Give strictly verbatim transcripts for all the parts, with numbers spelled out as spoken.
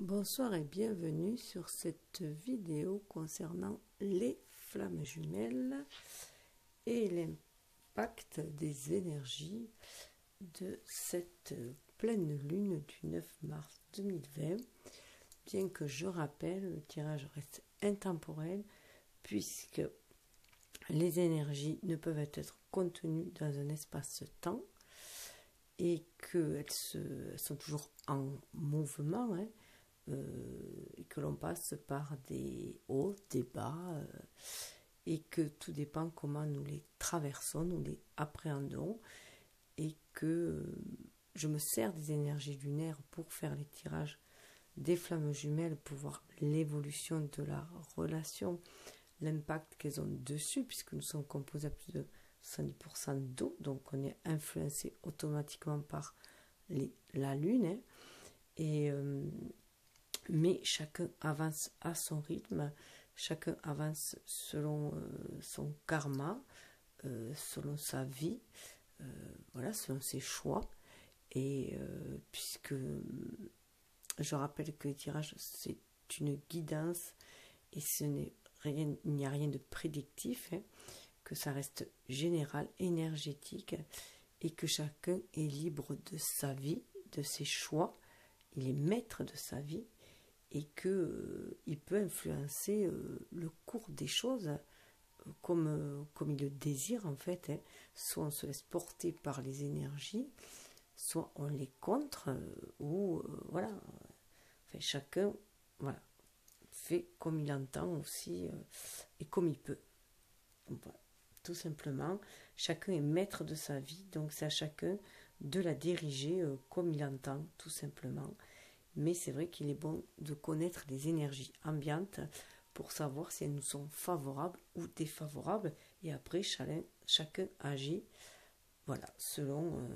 Bonsoir et bienvenue sur cette vidéo concernant les flammes jumelles et l'impact des énergies de cette pleine lune du neuf mars deux mille vingt. Bien que je rappelle, le tirage reste intemporel puisque les énergies ne peuvent être contenues dans un espace-temps et qu'elles se, elles sont toujours en mouvement, hein. Euh, et que l'on passe par des hauts, des bas, euh, et que tout dépend comment nous les traversons, nous les appréhendons, et que euh, je me sers des énergies lunaires pour faire les tirages des flammes jumelles, pour voir l'évolution de la relation, l'impact qu'elles ont dessus, puisque nous sommes composés à plus de soixante-dix pour cent d'eau, donc on est influencé automatiquement par les, la lune, hein, et euh, mais chacun avance à son rythme, chacun avance selon euh, son karma, euh, selon sa vie, euh, voilà, selon ses choix. Et euh, puisque je rappelle que le tirage, c'est une guidance et ce n'est rien, il n'y a rien de prédictif, hein, que ça reste général, énergétique, et que chacun est libre de sa vie, de ses choix, il est maître de sa vie, et qu'il euh, peut influencer euh, le cours des choses euh, comme, euh, comme il le désire en fait, hein. Soit on se laisse porter par les énergies, soit on les contre, euh, ou euh, voilà, enfin, chacun voilà, fait comme il entend aussi, euh, et comme il peut. Donc, voilà, tout simplement, chacun est maître de sa vie, donc c'est à chacun de la diriger euh, comme il entend, tout simplement. Mais c'est vrai qu'il est bon de connaître les énergies ambiantes pour savoir si elles nous sont favorables ou défavorables. Et après, chacun, chacun agit, voilà, selon, euh,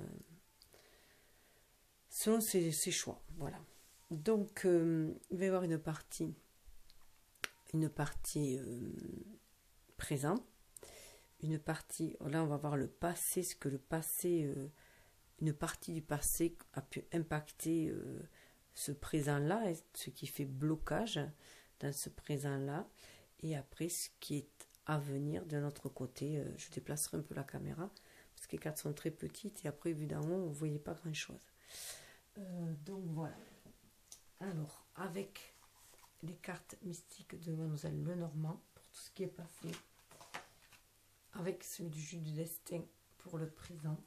selon ses, ses choix. Voilà. Donc, euh, il va y avoir une partie, une partie euh, présent, une partie, là on va voir le passé, ce que le passé, euh, une partie du passé a pu impacter euh, ce présent-là, ce qui fait blocage dans ce présent-là, et après ce qui est à venir de notre côté. Je déplacerai un peu la caméra, parce que les cartes sont très petites, et après, vu d'en haut, vous ne voyez pas grand-chose. Euh, donc voilà. Alors, avec les cartes mystiques de Mademoiselle Lenormand, pour tout ce qui est passé, avec celui du jus du destin pour le présent,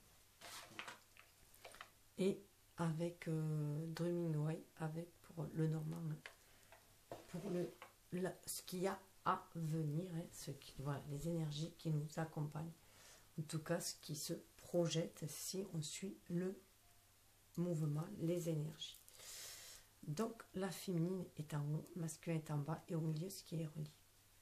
et avec euh, Dreaming Way, avec pour le Normand, pour le, la, ce qu'il y a à venir, hein, ce qui, voilà, les énergies qui nous accompagnent, en tout cas ce qui se projette si on suit le mouvement, les énergies. Donc la féminine est en haut, masculin est en bas, et au milieu ce qui les relie.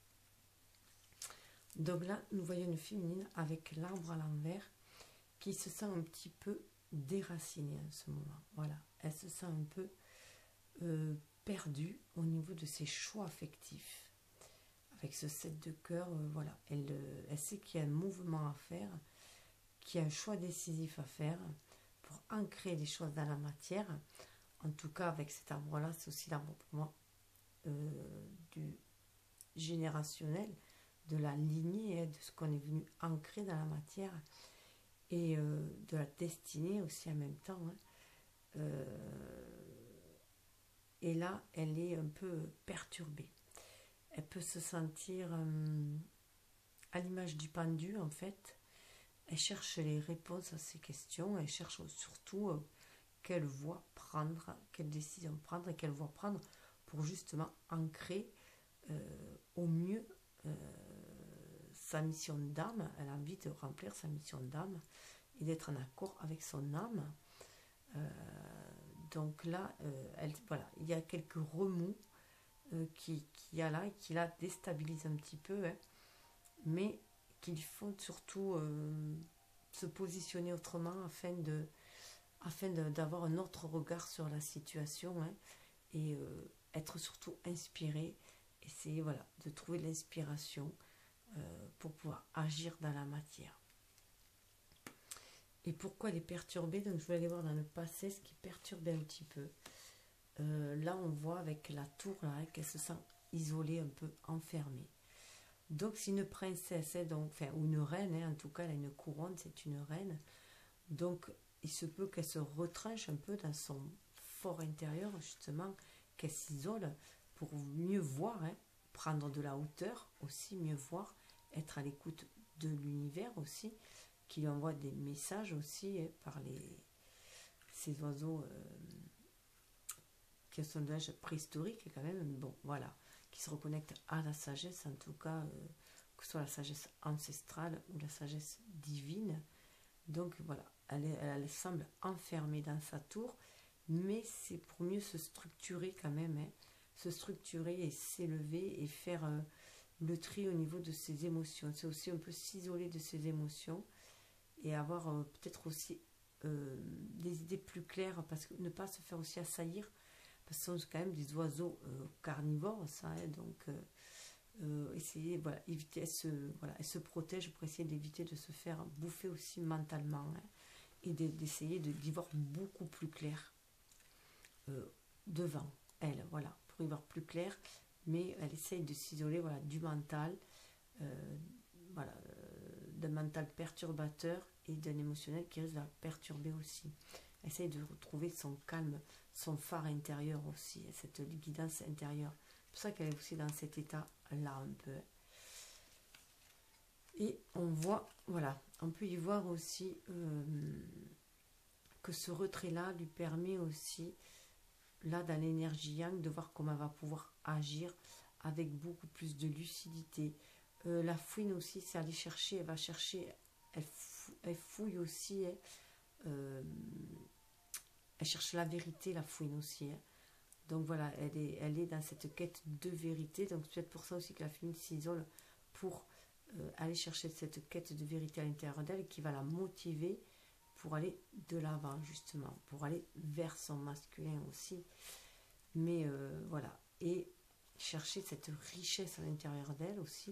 Donc là nous voyons une féminine avec l'arbre à l'envers qui se sent un petit peu déracinée en ce moment. Voilà, elle se sent un peu euh, perdue au niveau de ses choix affectifs. Avec ce sept de cœur, euh, voilà, elle, euh, elle sait qu'il y a un mouvement à faire, qu'il y a un choix décisif à faire pour ancrer les choses dans la matière. En tout cas, avec cet arbre-là, c'est aussi l'arbre pour moi euh, du générationnel, de la lignée, hein, de ce qu'on est venu ancrer dans la matière, et euh, de la destinée aussi en même temps, hein. Euh, et là elle est un peu perturbée, elle peut se sentir euh, à l'image du pendu en fait, elle cherche les réponses à ces questions, elle cherche surtout euh, quelle voie prendre, quelle décision prendre et quelle voie prendre pour justement ancrer euh, au mieux euh, sa mission d'âme. Elle a envie de remplir sa mission d'âme et d'être en accord avec son âme. Euh, donc là, euh, elle, voilà, il y a quelques remous euh, qui, qui y a là et qui la déstabilisent un petit peu, hein, mais qu'il faut surtout euh, se positionner autrement afin de, afin de, d'avoir un autre regard sur la situation, hein, et euh, être surtout inspiré, essayer voilà, de trouver l'inspiration euh, pour pouvoir agir dans la matière. Et pourquoi elle est perturbée? Donc je vais aller voir dans le passé ce qui perturbait un petit peu euh, là on voit avec la tour là, hein, qu'elle se sent isolée, un peu enfermée. Donc c'est une princesse, hein, donc, enfin, ou une reine, hein, en tout cas elle a une couronne, c'est une reine. Donc il se peut qu'elle se retranche un peu dans son fort intérieur, justement, qu'elle s'isole pour mieux voir, hein, prendre de la hauteur aussi, mieux voir, être à l'écoute de l'univers aussi, qui lui envoie des messages aussi, hein, par les, ces oiseaux euh, qui sont d'âge préhistorique quand même, bon voilà, qui se reconnectent à la sagesse, en tout cas, euh, que ce soit la sagesse ancestrale ou la sagesse divine. Donc voilà, elle, est, elle semble enfermée dans sa tour, mais c'est pour mieux se structurer quand même, hein, se structurer et s'élever et faire euh, le tri au niveau de ses émotions. C'est aussi un peu s'isoler de ses émotions et avoir euh, peut-être aussi euh, des idées plus claires, parce que ne pas se faire aussi assaillir, parce que ce sont quand même des oiseaux euh, carnivores, ça, hein, donc euh, euh, essayer, voilà, éviter, elle se, voilà, elle se protège pour essayer d'éviter de se faire bouffer aussi mentalement, hein, et d'essayer de, d'y voir beaucoup plus clair euh, devant elle, voilà, pour y voir plus clair, mais elle essaye de s'isoler, voilà, du mental, euh, voilà, euh, d'un mental perturbateur et d'un émotionnel qui risque de la perturber aussi. Elle essaye de retrouver son calme, son phare intérieur aussi, cette guidance intérieure. C'est pour ça qu'elle est aussi dans cet état-là un peu. Et on voit, voilà, on peut y voir aussi euh, que ce retrait-là lui permet aussi, là dans l'énergie yang, de voir comment elle va pouvoir agir avec beaucoup plus de lucidité. Euh, la fouine aussi, c'est aller chercher, elle va chercher, elle, fou, elle fouille aussi, elle, euh, elle cherche la vérité, la fouine aussi. Hein. Donc voilà, elle est, elle est dans cette quête de vérité. Donc c'est peut-être pour ça aussi que la fouine s'isole, pour euh, aller chercher cette quête de vérité à l'intérieur d'elle, qui va la motiver pour aller de l'avant, justement, pour aller vers son masculin aussi. Mais euh, voilà, et chercher cette richesse à l'intérieur d'elle aussi,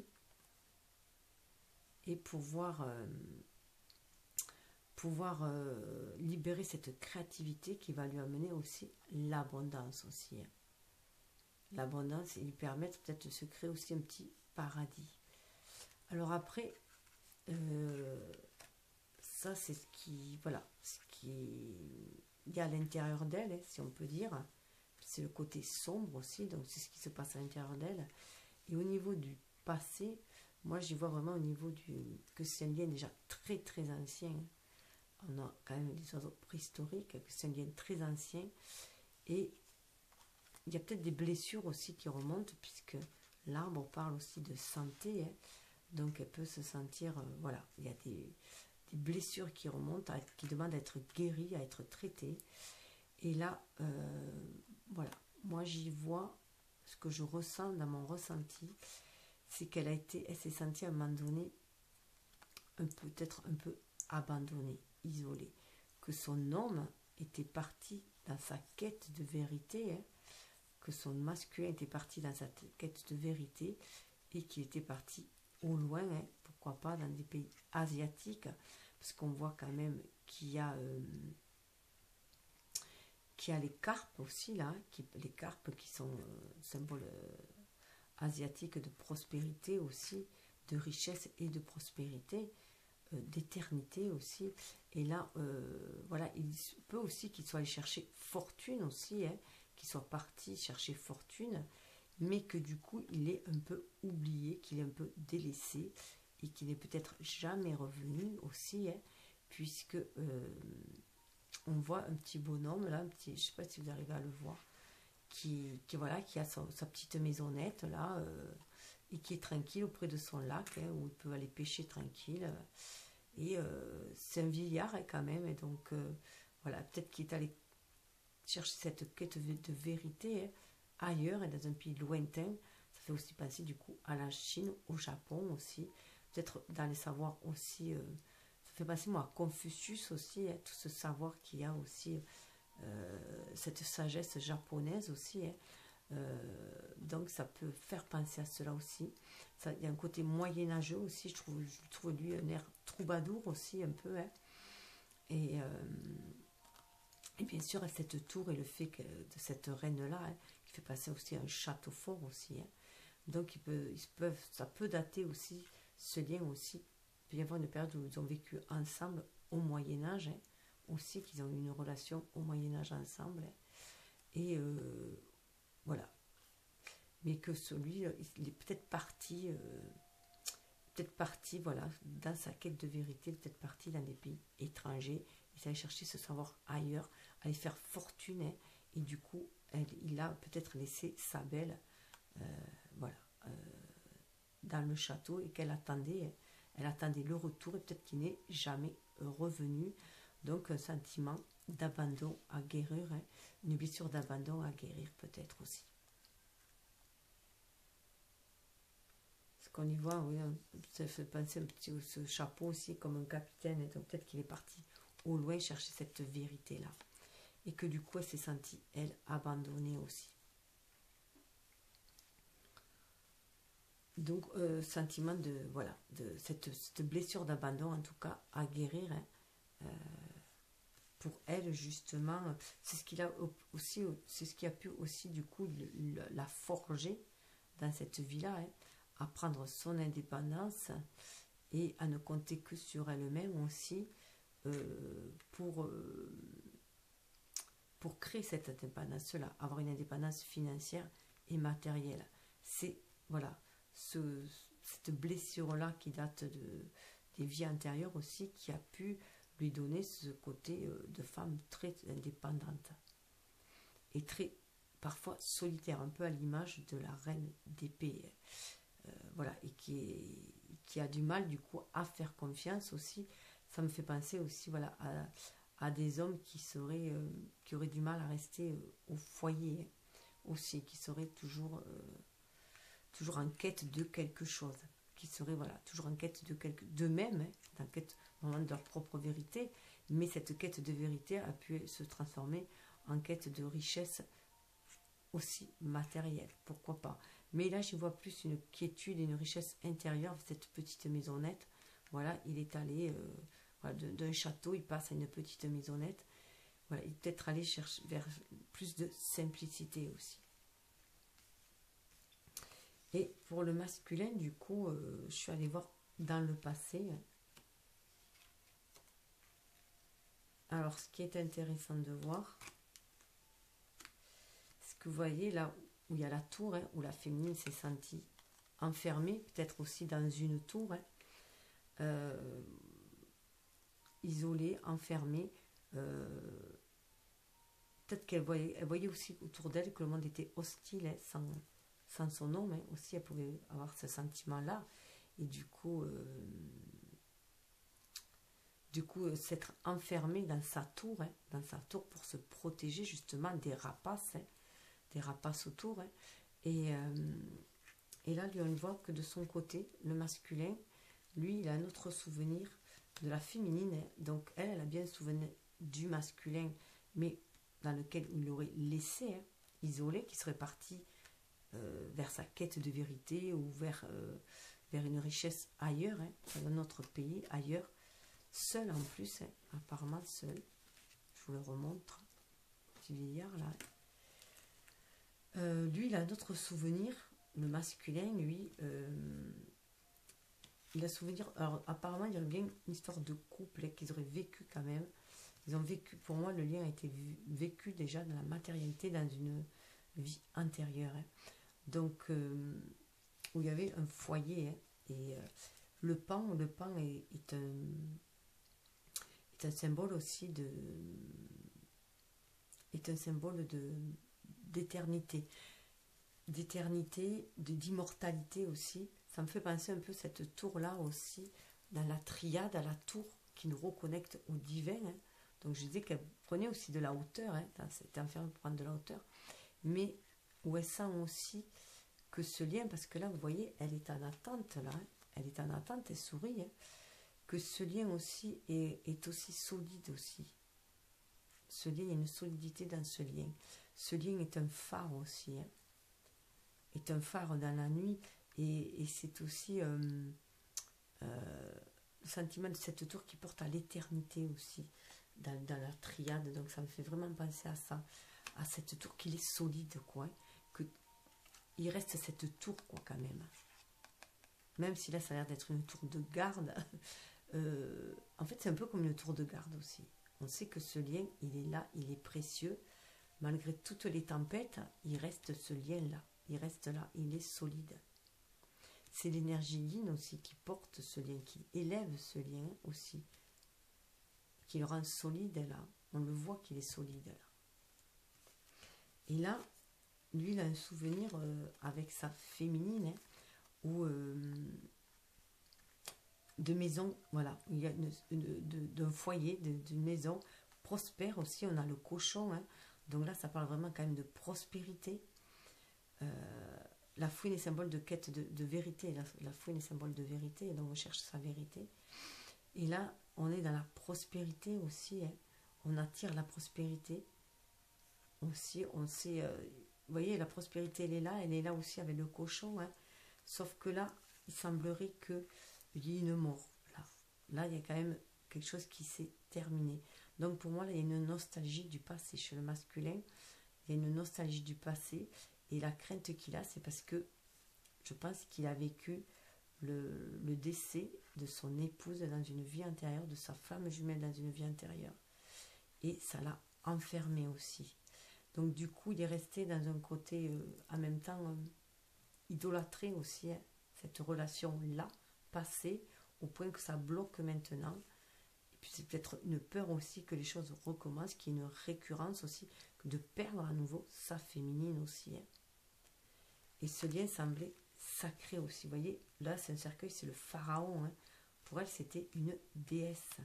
et pouvoir, euh, pouvoir euh, libérer cette créativité qui va lui amener aussi l'abondance aussi. Hein. L'abondance et lui permettre peut-être de se créer aussi un petit paradis. Alors après, euh, ça c'est ce qui, voilà, ce qui y a à l'intérieur d'elle, hein, si on peut dire. C'est le côté sombre aussi, donc c'est ce qui se passe à l'intérieur d'elle. Et au niveau du passé, moi j'y vois vraiment au niveau du, que c'est un lien déjà très très ancien. On a quand même des oiseaux préhistoriques, que c'est un lien très ancien. Et il y a peut-être des blessures aussi qui remontent, puisque l'arbre parle aussi de santé, hein. Donc elle peut se sentir, euh, voilà, il y a des, des blessures qui remontent, à, qui demandent à être guéries, à être traitées. Et là, euh, voilà, moi j'y vois, ce que je ressens dans mon ressenti, c'est qu'elle a été, elle s'est sentie à un moment donné, peut-être un peu abandonnée, isolée, que son homme était parti dans sa quête de vérité, hein, que son masculin était parti dans sa quête de vérité, et qu'il était parti au loin, hein, pourquoi pas dans des pays asiatiques, parce qu'on voit quand même qu'il y a euh, qu'il y a les carpes aussi là, qui, les carpes qui sont euh, symboles euh, asiatiques de prospérité aussi, de richesse et de prospérité, euh, d'éternité aussi. Et là, euh, voilà, il peut aussi qu'il soit allé chercher fortune aussi, hein, qu'il soit parti chercher fortune, mais que du coup il est un peu oublié, qu'il est un peu délaissé, et qu'il n'est peut-être jamais revenu aussi, hein, puisque euh, on voit un petit bonhomme là, un petit, je ne sais pas si vous arrivez à le voir, qui, qui voilà, qui a son, sa petite maisonnette là, euh, et qui est tranquille auprès de son lac, hein, où il peut aller pêcher tranquille. Et euh, c'est un vieillard, hein, quand même, et donc euh, voilà, peut-être qu'il est allé chercher cette quête de vérité, hein, ailleurs et dans un pays lointain. Ça fait aussi penser du coup à la Chine, au Japon aussi, peut-être dans les savoirs aussi. Euh, ça fait penser moi à Confucius aussi, hein, tout ce savoir qu'il y a aussi, euh, cette sagesse japonaise aussi. Hein. Euh, donc ça peut faire penser à cela aussi. Ça, il y a un côté moyenâgeux aussi, je trouve, je trouve lui un air troubadour aussi un peu. Hein. Et, euh, Et bien sûr, cette tour et le fait que, de cette reine-là, hein, qui fait passer aussi un château fort aussi. Hein. Donc, ils peuvent, ils peuvent, ça peut dater aussi, ce lien aussi. Il peut y avoir une période où ils ont vécu ensemble au Moyen-Âge, hein, aussi, qu'ils ont eu une relation au Moyen-Âge ensemble. Hein. Et euh, voilà. Mais que celui, il est peut-être parti, euh, peut-être parti, voilà, dans sa quête de vérité, peut-être parti dans des pays étrangers. Il est allé chercher ce savoir ailleurs, aller faire fortune. Hein, et du coup, elle, il a peut-être laissé sa belle, euh, voilà, euh, dans le château et qu'elle attendait, elle attendait le retour et peut-être qu'il n'est jamais revenu. Donc un sentiment d'abandon à guérir, hein, une blessure d'abandon à guérir peut-être aussi. Ce qu'on y voit, oui, ça fait penser un petit peu ce chapeau aussi comme un capitaine, et donc peut-être qu'il est parti au loin chercher cette vérité-là. Et que du coup elle s'est sentie, elle, abandonnée aussi. Donc, euh, sentiment de, voilà, de cette, cette blessure d'abandon, en tout cas, à guérir, hein, euh, pour elle, justement, c'est ce qu'il a aussi, c'est ce qui a pu aussi, du coup, le, le, la forger dans cette vie-là, hein, à prendre son indépendance et à ne compter que sur elle-même aussi, euh, pour, euh, pour créer cette indépendance-là, avoir une indépendance financière et matérielle. C'est, voilà, Ce, cette blessure-là qui date de, des vies antérieures aussi, qui a pu lui donner ce côté de femme très indépendante et très parfois solitaire, un peu à l'image de la reine d'épée, euh, voilà, et qui, est, qui a du mal du coup à faire confiance aussi. Ça me fait penser aussi, voilà, à, à des hommes qui seraient, euh, qui auraient du mal à rester euh, au foyer aussi, qui seraient toujours euh, toujours en quête de quelque chose, qui serait voilà, toujours en quête de quelque, d'eux-mêmes, hein, en quête vraiment de leur propre vérité, mais cette quête de vérité a pu se transformer en quête de richesse aussi matérielle, pourquoi pas. Mais là, j'y vois plus une quiétude et une richesse intérieure, cette petite maisonnette. Voilà, il est allé euh, voilà, d'un château, il passe à une petite maisonnette. Voilà, il est peut-être allé chercher vers plus de simplicité aussi. Et pour le masculin, du coup, euh, je suis allée voir dans le passé. Alors, ce qui est intéressant de voir, c'est que vous voyez là où il y a la tour, hein, où la féminine s'est sentie enfermée, peut-être aussi dans une tour, hein, euh, isolée, enfermée. Euh, peut-être qu'elle voyait, elle voyait aussi autour d'elle que le monde était hostile, hein, sans... sans son homme, hein, aussi elle pouvait avoir ce sentiment-là, et du coup, euh, du coup, euh, s'être enfermée dans sa tour, hein, dans sa tour pour se protéger justement des rapaces, hein, des rapaces autour, hein, et, euh, et là, lui, on voit que de son côté, le masculin, lui, il a un autre souvenir de la féminine, hein, donc elle, elle a bien un souvenir du masculin, mais dans lequel il l'aurait laissé, hein, isolé, qui serait parti Euh, vers sa quête de vérité ou vers, euh, vers une richesse ailleurs, hein, dans un autre pays, ailleurs, seul en plus, hein, apparemment seul. Je vous le remontre, petit vieillard là. Euh, lui, il a un autre souvenir, le masculin, lui, euh, il a souvenir, alors apparemment, il y a bien une histoire de couple hein, qu'ils auraient vécu quand même. Ils ont vécu, pour moi, le lien a été vécu déjà dans la matérialité, dans une vie antérieure. Hein. Donc, euh, où il y avait un foyer, hein, et euh, le pan, le pan est, est, un, est un symbole aussi de, est un symbole de d'éternité, d'éternité, d'immortalité aussi. Ça me fait penser un peu cette tour-là aussi, dans la triade, à la tour qui nous reconnecte au divin. Hein. Donc je disais qu'elle prenait aussi de la hauteur, hein, c'était enfermée pour prendre de la hauteur, mais où elle sent aussi que ce lien, parce que là vous voyez, elle est en attente là, hein, elle est en attente, elle sourit, hein, que ce lien aussi est, est aussi solide aussi. Ce lien, il y a une solidité dans ce lien. Ce lien est un phare aussi, hein, est un phare dans la nuit, et, et c'est aussi euh, euh, le sentiment de cette tour qui porte à l'éternité aussi. dans, dans la triade. Donc ça me fait vraiment penser à ça, à cette tour, qu'il est solide, quoi. Que il reste cette tour, quoi, quand même. Même si là, ça a l'air d'être une tour de garde. euh, en fait, c'est un peu comme une tour de garde aussi. On sait que ce lien, il est là, il est précieux. Malgré toutes les tempêtes, il reste ce lien-là. Il reste là, il est solide. C'est l'énergie yin aussi qui porte ce lien, qui élève ce lien aussi, qui le rend solide là. On le voit qu'il est solide là. Et là, lui, il a un souvenir euh, avec sa féminine, hein, où euh, de maison, voilà, il y a d'un foyer, d'une maison prospère aussi. On a le cochon, hein, donc là, ça parle vraiment quand même de prospérité. Euh, La fouine est symbole de quête de, de vérité. La, la fouine est symbole de vérité, et donc on cherche sa vérité. Et là, on est dans la prospérité aussi. Hein. On attire la prospérité. Aussi, on sait... Euh, vous voyez, la prospérité, elle est là. Elle est là aussi avec le cochon. Hein. Sauf que là, il semblerait qu'il y ait une mort. Là. là, il y a quand même quelque chose qui s'est terminé. Donc pour moi, là, il y a une nostalgie du passé chez le masculin. Il y a une nostalgie du passé. Et la crainte qu'il a, c'est parce que je pense qu'il a vécu le, le décès de son épouse dans une vie antérieure, de sa flamme jumelle dans une vie antérieure. Et ça l'a enfermé aussi. Donc du coup, il est resté dans un côté, euh, en même temps, euh, idolâtré aussi, hein, cette relation-là, passée, au point que ça bloque maintenant. Et puis c'est peut-être une peur aussi que les choses recommencent, qu'il y ait une récurrence aussi, de perdre à nouveau sa féminine aussi. Hein. Et ce lien semblait sacré aussi. Vous voyez, là, c'est un cercueil, c'est le pharaon. Hein. Pour elle, c'était une déesse.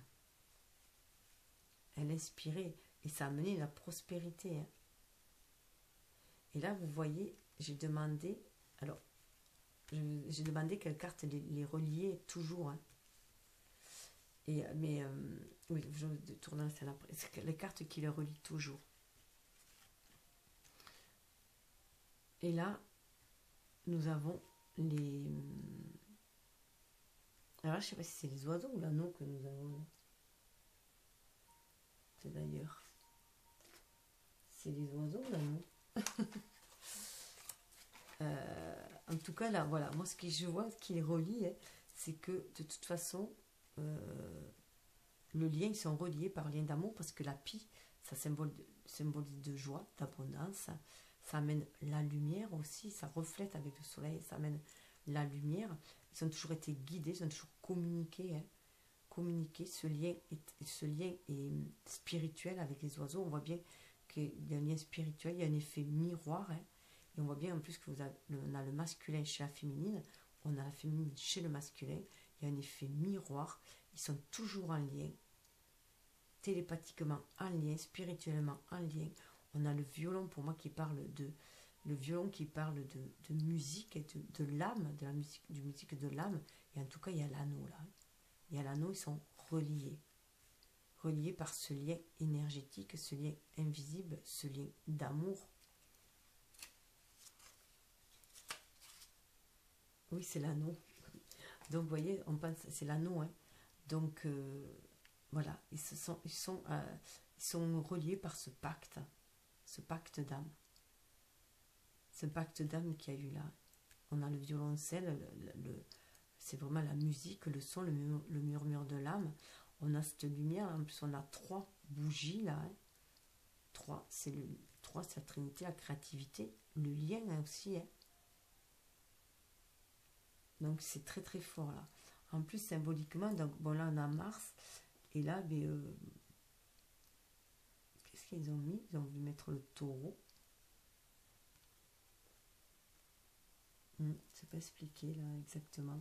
Elle inspirait et ça amenait la prospérité. Hein. Et là, vous voyez, j'ai demandé, alors, j'ai demandé quelle carte les, les reliait toujours. Hein. Et, mais, euh, oui, je tourne la les cartes qui les relient toujours. Et là, nous avons les... Alors là, je ne sais pas si c'est les oiseaux ou l'anneau que nous avons. C'est d'ailleurs. C'est les oiseaux ou l'anneau. euh, En tout cas, là, voilà. Moi, ce que je vois, ce qui les relie, hein, c'est que, de toute façon, euh, le lien, ils sont reliés par lien d'amour, parce que la pie, ça symbole de, symbolise de joie, d'abondance. Ça amène la lumière aussi, ça reflète avec le soleil, ça amène la lumière. Ils ont toujours été guidés, ils ont toujours communiqué. Hein. Communiqué, ce lien, est, ce lien est spirituel avec les oiseaux. On voit bien qu'il y a un lien spirituel, il y a un effet miroir. Hein. Et on voit bien en plus que vous avez, on a le masculin chez la féminine, on a la féminine chez le masculin. Il y a un effet miroir. Ils sont toujours en lien, télépathiquement en lien, spirituellement en lien. On a le violon pour moi qui parle de le violon qui parle de, de musique et de, de l'âme, de la musique, du musique de l'âme. Et en tout cas, il y a l'anneau là. Il y a l'anneau, ils sont reliés. Reliés par ce lien énergétique, ce lien invisible, ce lien d'amour. Oui, c'est l'anneau. Donc, vous voyez, on pense, c'est l'anneau. Hein. Donc, euh, voilà, ils, se sont, ils, sont, euh, ils sont reliés par ce pacte. Ce pacte d'âme. Ce pacte d'âme qu'il y a eu là. On a le violoncelle, le, le, le, c'est vraiment la musique, le son, le, mur, le murmure de l'âme. On a cette lumière, en plus on a trois bougies là. Hein. Trois, c'est le trois, c'est la trinité, la créativité, le lien hein, aussi. Hein. Donc c'est très très fort là. En plus symboliquement, donc bon là on a Mars, et là, ben, euh, qu'est-ce qu'ils ont mis? Ils ont voulu mettre le taureau. Hmm, c'est pas expliqué là exactement.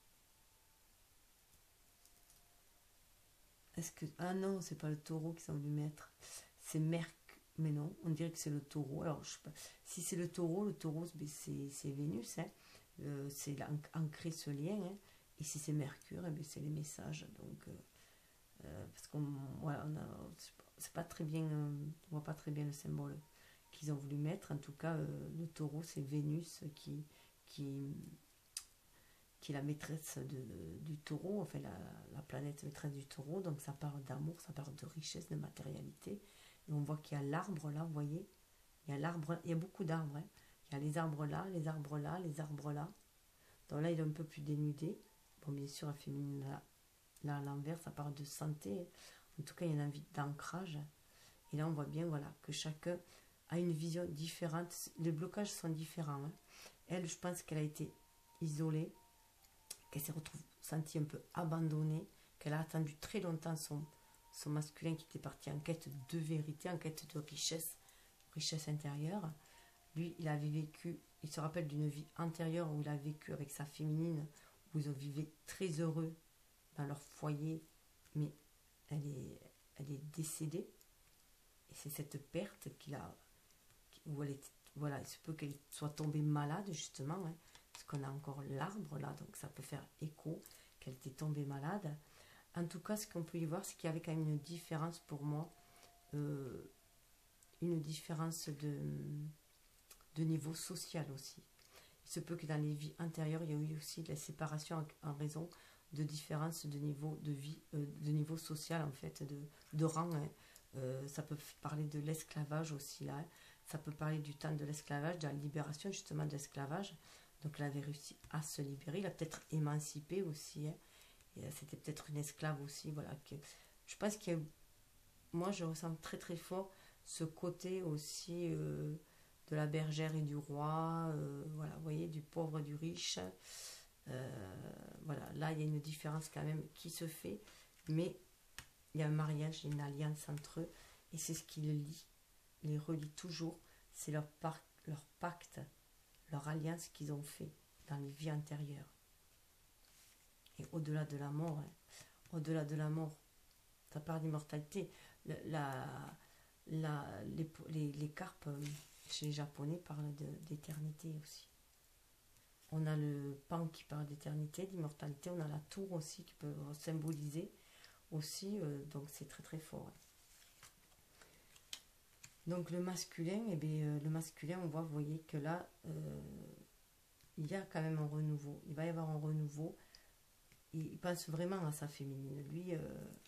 Est-ce que... Ah non, c'est pas le taureau qu'ils ont voulu mettre. C'est Mercure. Mais non, on dirait que c'est le taureau. Alors, je sais pas. Si c'est le taureau, le taureau, c'est Vénus. Hein. Euh, c'est ancré ce lien. Hein. Et si c'est Mercure, eh c'est les messages. Donc, euh, euh, parce qu'on voilà, on a, c'est pas très bien, euh, on voit pas très bien le symbole qu'ils ont voulu mettre. En tout cas, euh, le taureau, c'est Vénus qui, qui, qui est la maîtresse de, du taureau, enfin la, la planète maîtresse du taureau, donc ça parle d'amour, ça parle de richesse, de matérialité. Et on voit qu'il y a l'arbre là, vous voyez, il y a l'arbre, il y a beaucoup d'arbres, hein. Il y a les arbres là, les arbres là, les arbres là. Donc là, il est un peu plus dénudé. Bon, bien sûr, la féminine là, là à l'envers, ça parle de santé. En tout cas, il y a une envie d'ancrage. Et là, on voit bien, voilà, que chacun a une vision différente. Les blocages sont différents, hein. Elle, je pense qu'elle a été isolée, qu'elle s'est retrouvée sentie un peu abandonnée, qu'elle a attendu très longtemps son, son masculin qui était parti en quête de vérité, en quête de richesse, richesse intérieure. Lui, il avait vécu, il se rappelle d'une vie antérieure où il a vécu avec sa féminine, où ils ont vivaient très heureux dans leur foyer, mais elle est, elle est décédée. Et c'est cette perte qu'il a, où elle est, voilà, il se peut qu'elle soit tombée malade, justement, hein, parce qu'on a encore l'arbre là, donc ça peut faire écho qu'elle était tombée malade. En tout cas, ce qu'on peut y voir, c'est qu'il y avait quand même une différence pour moi, euh, une différence de, de niveau social aussi. Il se peut que dans les vies antérieures, il y a eu aussi de la séparation en, en raison de différences de niveau de vie, euh, de niveau social en fait, de, de rang. Hein. Euh, ça peut parler de l'esclavage aussi là. Hein. Ça peut parler du temps de l'esclavage, de la libération justement de l'esclavage. Donc elle avait réussi à se libérer. Il a peut-être émancipé aussi. Hein. C'était peut-être une esclave aussi. Voilà. Que, je pense que moi je ressens très très fort ce côté aussi euh, de la bergère et du roi. Euh, voilà, vous voyez, du pauvre et du riche. Euh, voilà, là il y a une différence quand même qui se fait. Mais il y a un mariage, une alliance entre eux. Et c'est ce qui les lie, les relie toujours. C'est leur, leur pacte, leur alliance qu'ils ont fait dans les vies antérieures. Et au-delà de la mort, hein, au-delà de la mort, ça parle d'immortalité. La, la, les, les, les carpes chez les Japonais parlent d'éternité aussi. On a le pan qui parle d'éternité, d'immortalité. On a la tour aussi qui peut symboliser aussi. Euh, donc c'est très très fort. Hein. Donc le masculin, eh bien, euh, le masculin, on voit, vous voyez que là, euh, il y a quand même un renouveau. Il va y avoir un renouveau. Il, il pense vraiment à sa féminine. Lui, euh,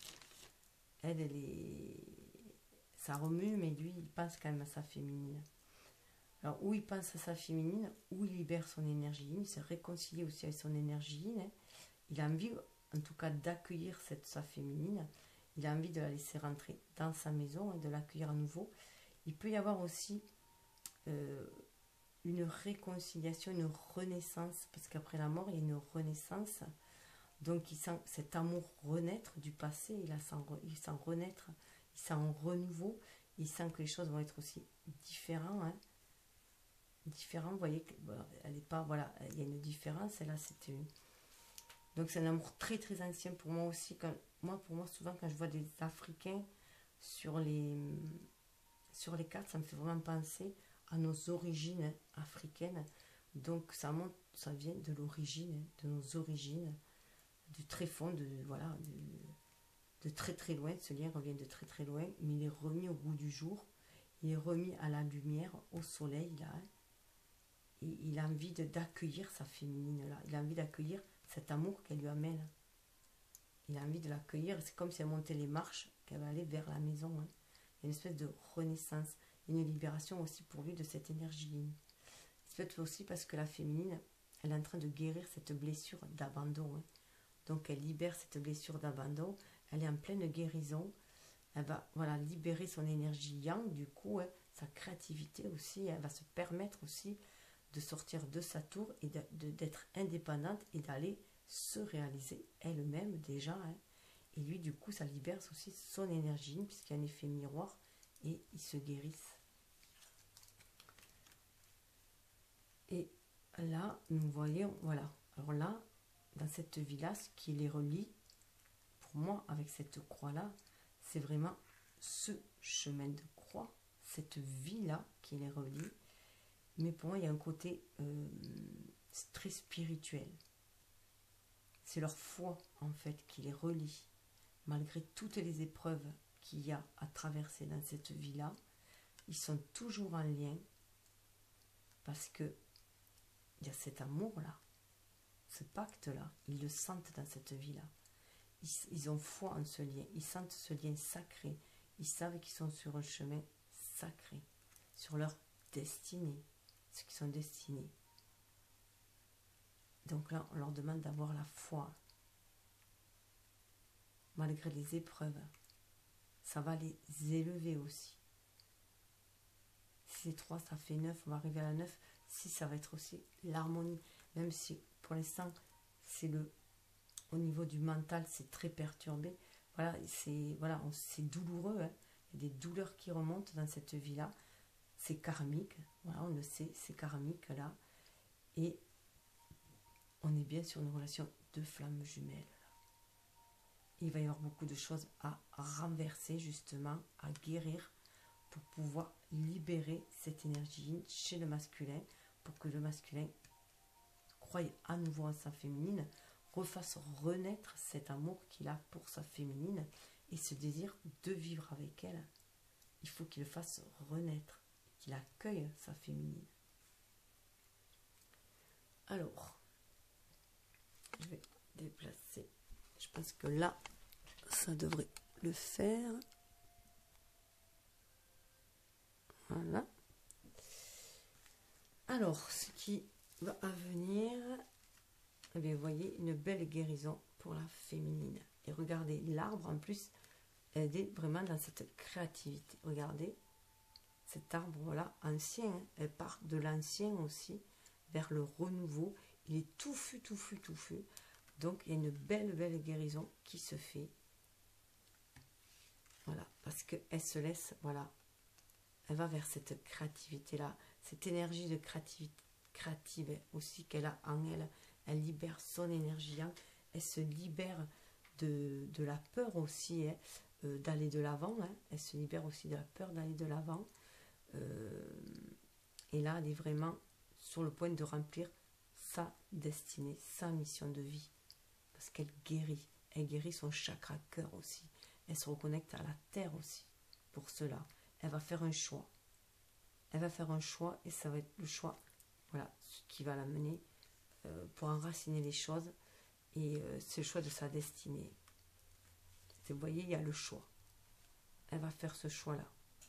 elle, elle est... Ça remue, mais lui, il pense quand même à sa féminine. Alors, où il pense à sa féminine, où il libère son énergie, il s'est réconcilié aussi avec son énergie. Hein. Il a envie, en tout cas, d'accueillir cette sa féminine. Il a envie de la laisser rentrer dans sa maison et de l'accueillir à nouveau. Il peut y avoir aussi euh, une réconciliation, une renaissance, parce qu'après la mort, il y a une renaissance. Donc, il sent cet amour renaître du passé, il, a sent, il sent renaître, il sent un renouveau, il sent que les choses vont être aussi différentes. Hein. Différentes, vous voyez, bon, elle est pas, voilà, il y a une différence, et là, c'était une... Donc, c'est un amour très, très ancien pour moi aussi. Quand, moi, pour moi, souvent, quand je vois des Africains sur les... Sur les cartes, ça me fait vraiment penser à nos origines africaines. Donc ça monte, ça vient de l'origine, de nos origines, du très fond, de voilà, de, de très très loin. Ce lien revient de très très loin, mais il est remis au goût du jour. Il est remis à la lumière, au soleil là. Hein. Et il a envie d'accueillir sa féminine là. Il a envie d'accueillir cet amour qu'elle lui amène. Il a envie de l'accueillir. C'est comme si elle montait les marches, qu'elle va aller vers la maison. Hein. Il y a une espèce de renaissance, une libération aussi pour lui de cette énergie. C'est peut-être aussi parce que la féminine, elle est en train de guérir cette blessure d'abandon. Hein. Donc elle libère cette blessure d'abandon, elle est en pleine guérison, elle va voilà, libérer son énergie yang, du coup, hein, sa créativité aussi, elle va se permettre aussi de sortir de sa tour et d'être indépendante et d'aller se réaliser elle-même déjà. Hein. Et lui, du coup, ça libère aussi son énergie, puisqu'il y a un effet miroir, et ils se guérissent. Et là, nous voyons, voilà. Alors là, dans cette vie-là, ce qui les relie, pour moi, avec cette croix-là, c'est vraiment ce chemin de croix, cette vie-là qui les relie. Mais pour moi, il y a un côté euh, très spirituel. C'est leur foi, en fait, qui les relie. Malgré toutes les épreuves qu'il y a à traverser dans cette vie-là, ils sont toujours en lien parce que il y a cet amour-là. ce pacte-là, ils le sentent dans cette vie-là. Ils, ils ont foi en ce lien, ils sentent ce lien sacré, ils savent qu'ils sont sur un chemin sacré, sur leur destinée, ce qu'ils sont destinés. Donc là, on leur demande d'avoir la foi, malgré les épreuves. Ça va les élever aussi. Si c'est trois, ça fait neuf, on va arriver à la neuf. six, ça va être aussi l'harmonie. Même si, pour l'instant, c'est le... Au niveau du mental, c'est très perturbé. Voilà, c'est voilà, douloureux. Hein. Il y a des douleurs qui remontent dans cette vie-là. C'est karmique. Voilà, on le sait, c'est karmique là. Et on est bien sur une relation de flammes jumelles. Il va y avoir beaucoup de choses à renverser, justement, à guérir, pour pouvoir libérer cette énergie chez le masculin, pour que le masculin croie à nouveau en sa féminine, refasse renaître cet amour qu'il a pour sa féminine et ce désir de vivre avec elle. Il faut qu'il le fasse renaître, qu'il accueille sa féminine. Alors, je vais déplacer. Je pense que là, ça devrait le faire. Voilà. Alors, ce qui va à venir, eh bien, vous voyez, une belle guérison pour la féminine. Et regardez, l'arbre, en plus, elle est vraiment dans cette créativité. Regardez, cet arbre-là, ancien, hein, elle part de l'ancien aussi, vers le renouveau. Il est touffu, touffu, touffu. Donc, il y a une belle, belle guérison qui se fait. Voilà, parce qu'elle se laisse, voilà, elle va vers cette créativité-là, cette énergie de créativité, créative aussi qu'elle a en elle. Elle libère son énergie, hein. Elle se libère de, de la peur aussi, hein, euh, d'aller de l'avant. Hein. Elle se libère aussi de la peur d'aller de l'avant. Euh, et là, elle est vraiment sur le point de remplir sa destinée, sa mission de vie. Parce qu'elle guérit. Elle guérit son chakra cœur aussi. Elle se reconnecte à la terre aussi. Pour cela, elle va faire un choix. Elle va faire un choix et ça va être le choix, voilà, qui va l'amener euh, pour enraciner les choses. Et euh, c'est le choix de sa destinée. Vous voyez, il y a le choix. Elle va faire ce choix-là.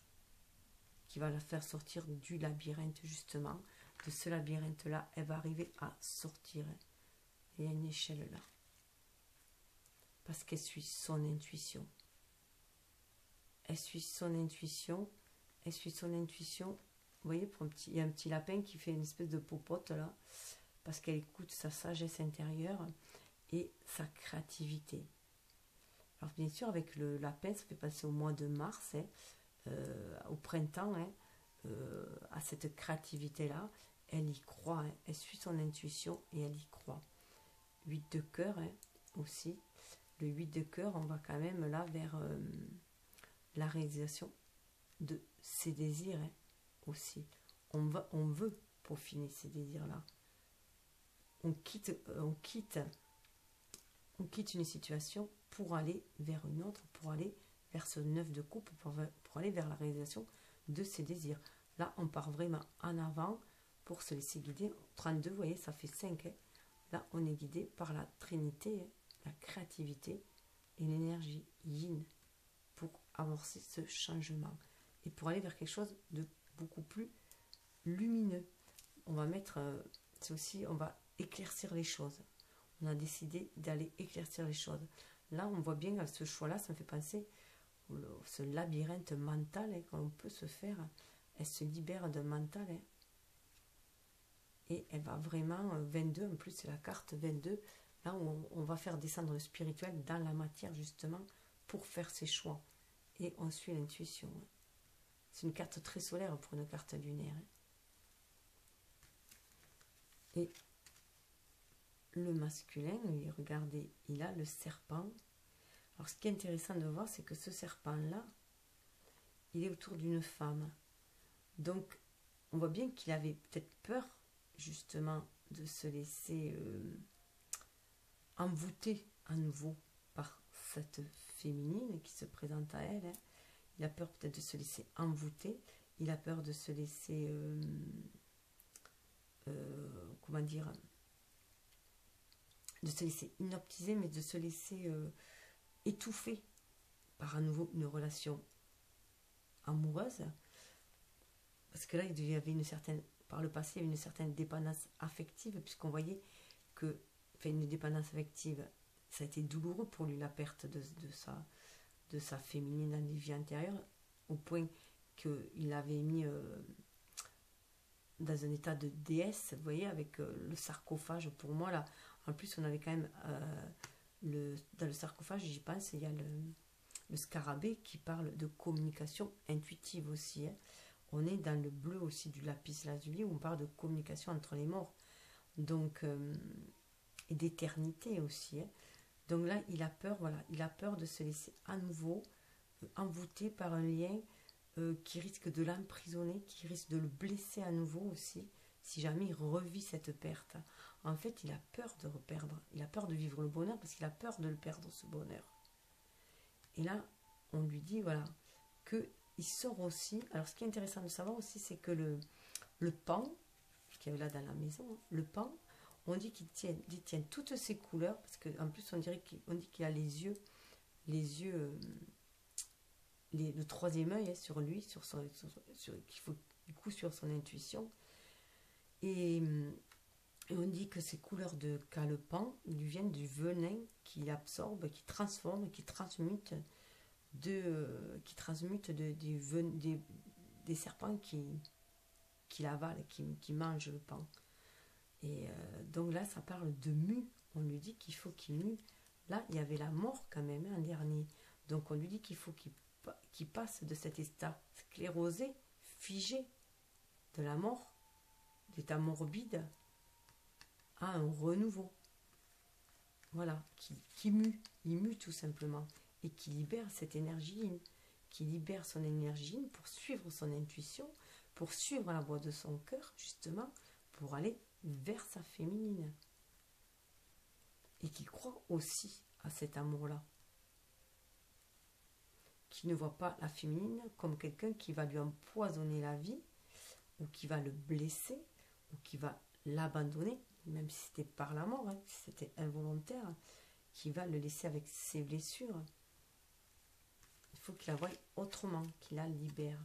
Qui va la faire sortir du labyrinthe, justement. De ce labyrinthe-là, elle va arriver à sortir. Il y a une échelle là. Parce qu'elle suit son intuition. Elle suit son intuition. Elle suit son intuition. Vous voyez, pour un petit, il y a un petit lapin qui fait une espèce de popote là. Parce qu'elle écoute sa sagesse intérieure et sa créativité. Alors bien sûr, avec le lapin, ça fait passer au mois de mars, hein, euh, au printemps, hein, euh, à cette créativité-là. Elle y croit, hein, elle suit son intuition et elle y croit. huit de cœur, hein, aussi. Le huit de cœur, on va quand même là vers euh, la réalisation de ses désirs, hein, aussi. On, va, on veut peaufiner ces désirs-là. On quitte, euh, on quitte, on quitte une situation pour aller vers une autre, pour aller vers ce neuf de coupe, pour, pour aller vers la réalisation de ses désirs. Là, on part vraiment en avant pour se laisser guider. trente-deux, vous voyez, ça fait cinq. Hein. Là, on est guidé par la trinité, hein, la créativité et l'énergie yin pour amorcer ce changement et pour aller vers quelque chose de beaucoup plus lumineux. On va mettre, euh, c'est aussi, on va éclaircir les choses. On a décidé d'aller éclaircir les choses. Là, on voit bien ce choix-là, ça me fait penser au, ce labyrinthe mental, hein, qu'on peut se faire. Elle se libère d'un mental, hein, et elle va vraiment, euh, vingt-deux, en plus c'est la carte vingt-deux, là où on, on va faire descendre le spirituel dans la matière, justement, pour faire ses choix. Et on suit l'intuition. Hein. C'est une carte très solaire pour une carte lunaire. Hein. Et le masculin, lui, regardez, il a le serpent. Alors, ce qui est intéressant de voir, c'est que ce serpent-là, il est autour d'une femme. Donc, on voit bien qu'il avait peut-être peur, justement, de se laisser euh, envoûter à nouveau par cette féminine qui se présente à elle. Hein. Il a peur peut-être de se laisser envoûter. Il a peur de se laisser... Euh, euh, comment dire, de se laisser hypnotiser, mais de se laisser euh, étouffer par à nouveau une relation amoureuse. Parce que là, il y avait une certaine, par le passé, il y avait une certaine dépendance affective, puisqu'on voyait que, enfin, une dépendance affective, ça a été douloureux pour lui, la perte de, de, sa, de sa féminine dans les vies antérieures, au point qu'il avait mis euh, dans un état de déesse, vous voyez, avec euh, le sarcophage, pour moi, là. En plus, on avait quand même, euh, le, dans le sarcophage, j'y pense, il y a le, le scarabée qui parle de communication intuitive aussi. Hein. On est dans le bleu aussi du lapis lazuli, où on parle de communication entre les morts. Donc, euh, et d'éternité aussi. Hein. Donc là, il a peur, voilà, il a peur de se laisser à nouveau euh, envoûter par un lien euh, qui risque de l'emprisonner, qui risque de le blesser à nouveau aussi, si jamais il revit cette perte. En fait, il a peur de reperdre, il a peur de vivre le bonheur parce qu'il a peur de le perdre, ce bonheur. Et là, on lui dit, voilà, qu'il sort aussi. Alors, ce qui est intéressant de savoir aussi, c'est que le, le pan, qu'il y avait là dans la maison, hein, le pan, on dit qu'il tient, il tient toutes ces couleurs, parce qu'en plus, on dirait qu'on dit qu'il a les yeux, les yeux, euh, les, le troisième œil hein, sur lui, sur son, sur, sur, qu'il faut du coup sur son intuition. Et, et on dit que ces couleurs de calepan lui viennent du venin qu'il absorbe, qui transforme, qui transmute de, euh, qui transmute de, des, ven, des, des serpents qui, qui l'avalent, qui, qui mangent le pan. Et euh, donc là, ça parle de mue. On lui dit qu'il faut qu'il mue. Là, il y avait la mort quand même, un hein, dernier. Donc on lui dit qu'il faut qu'il qu'il passe de cet état sclérosé, figé, de la mort, d'état morbide, à un renouveau. Voilà, qui, qui mue. Il mue tout simplement. Et qui libère cette énergie, qui libère son énergie pour suivre son intuition, pour suivre la voie de son cœur, justement, pour aller vers sa féminine. Et qui croit aussi à cet amour-là. Qui ne voit pas la féminine comme quelqu'un qui va lui empoisonner la vie, ou qui va le blesser, ou qui va l'abandonner, même si c'était par la mort, hein, si c'était involontaire, qui va le laisser avec ses blessures. Il faut qu'il la voie autrement, qu'il la libère.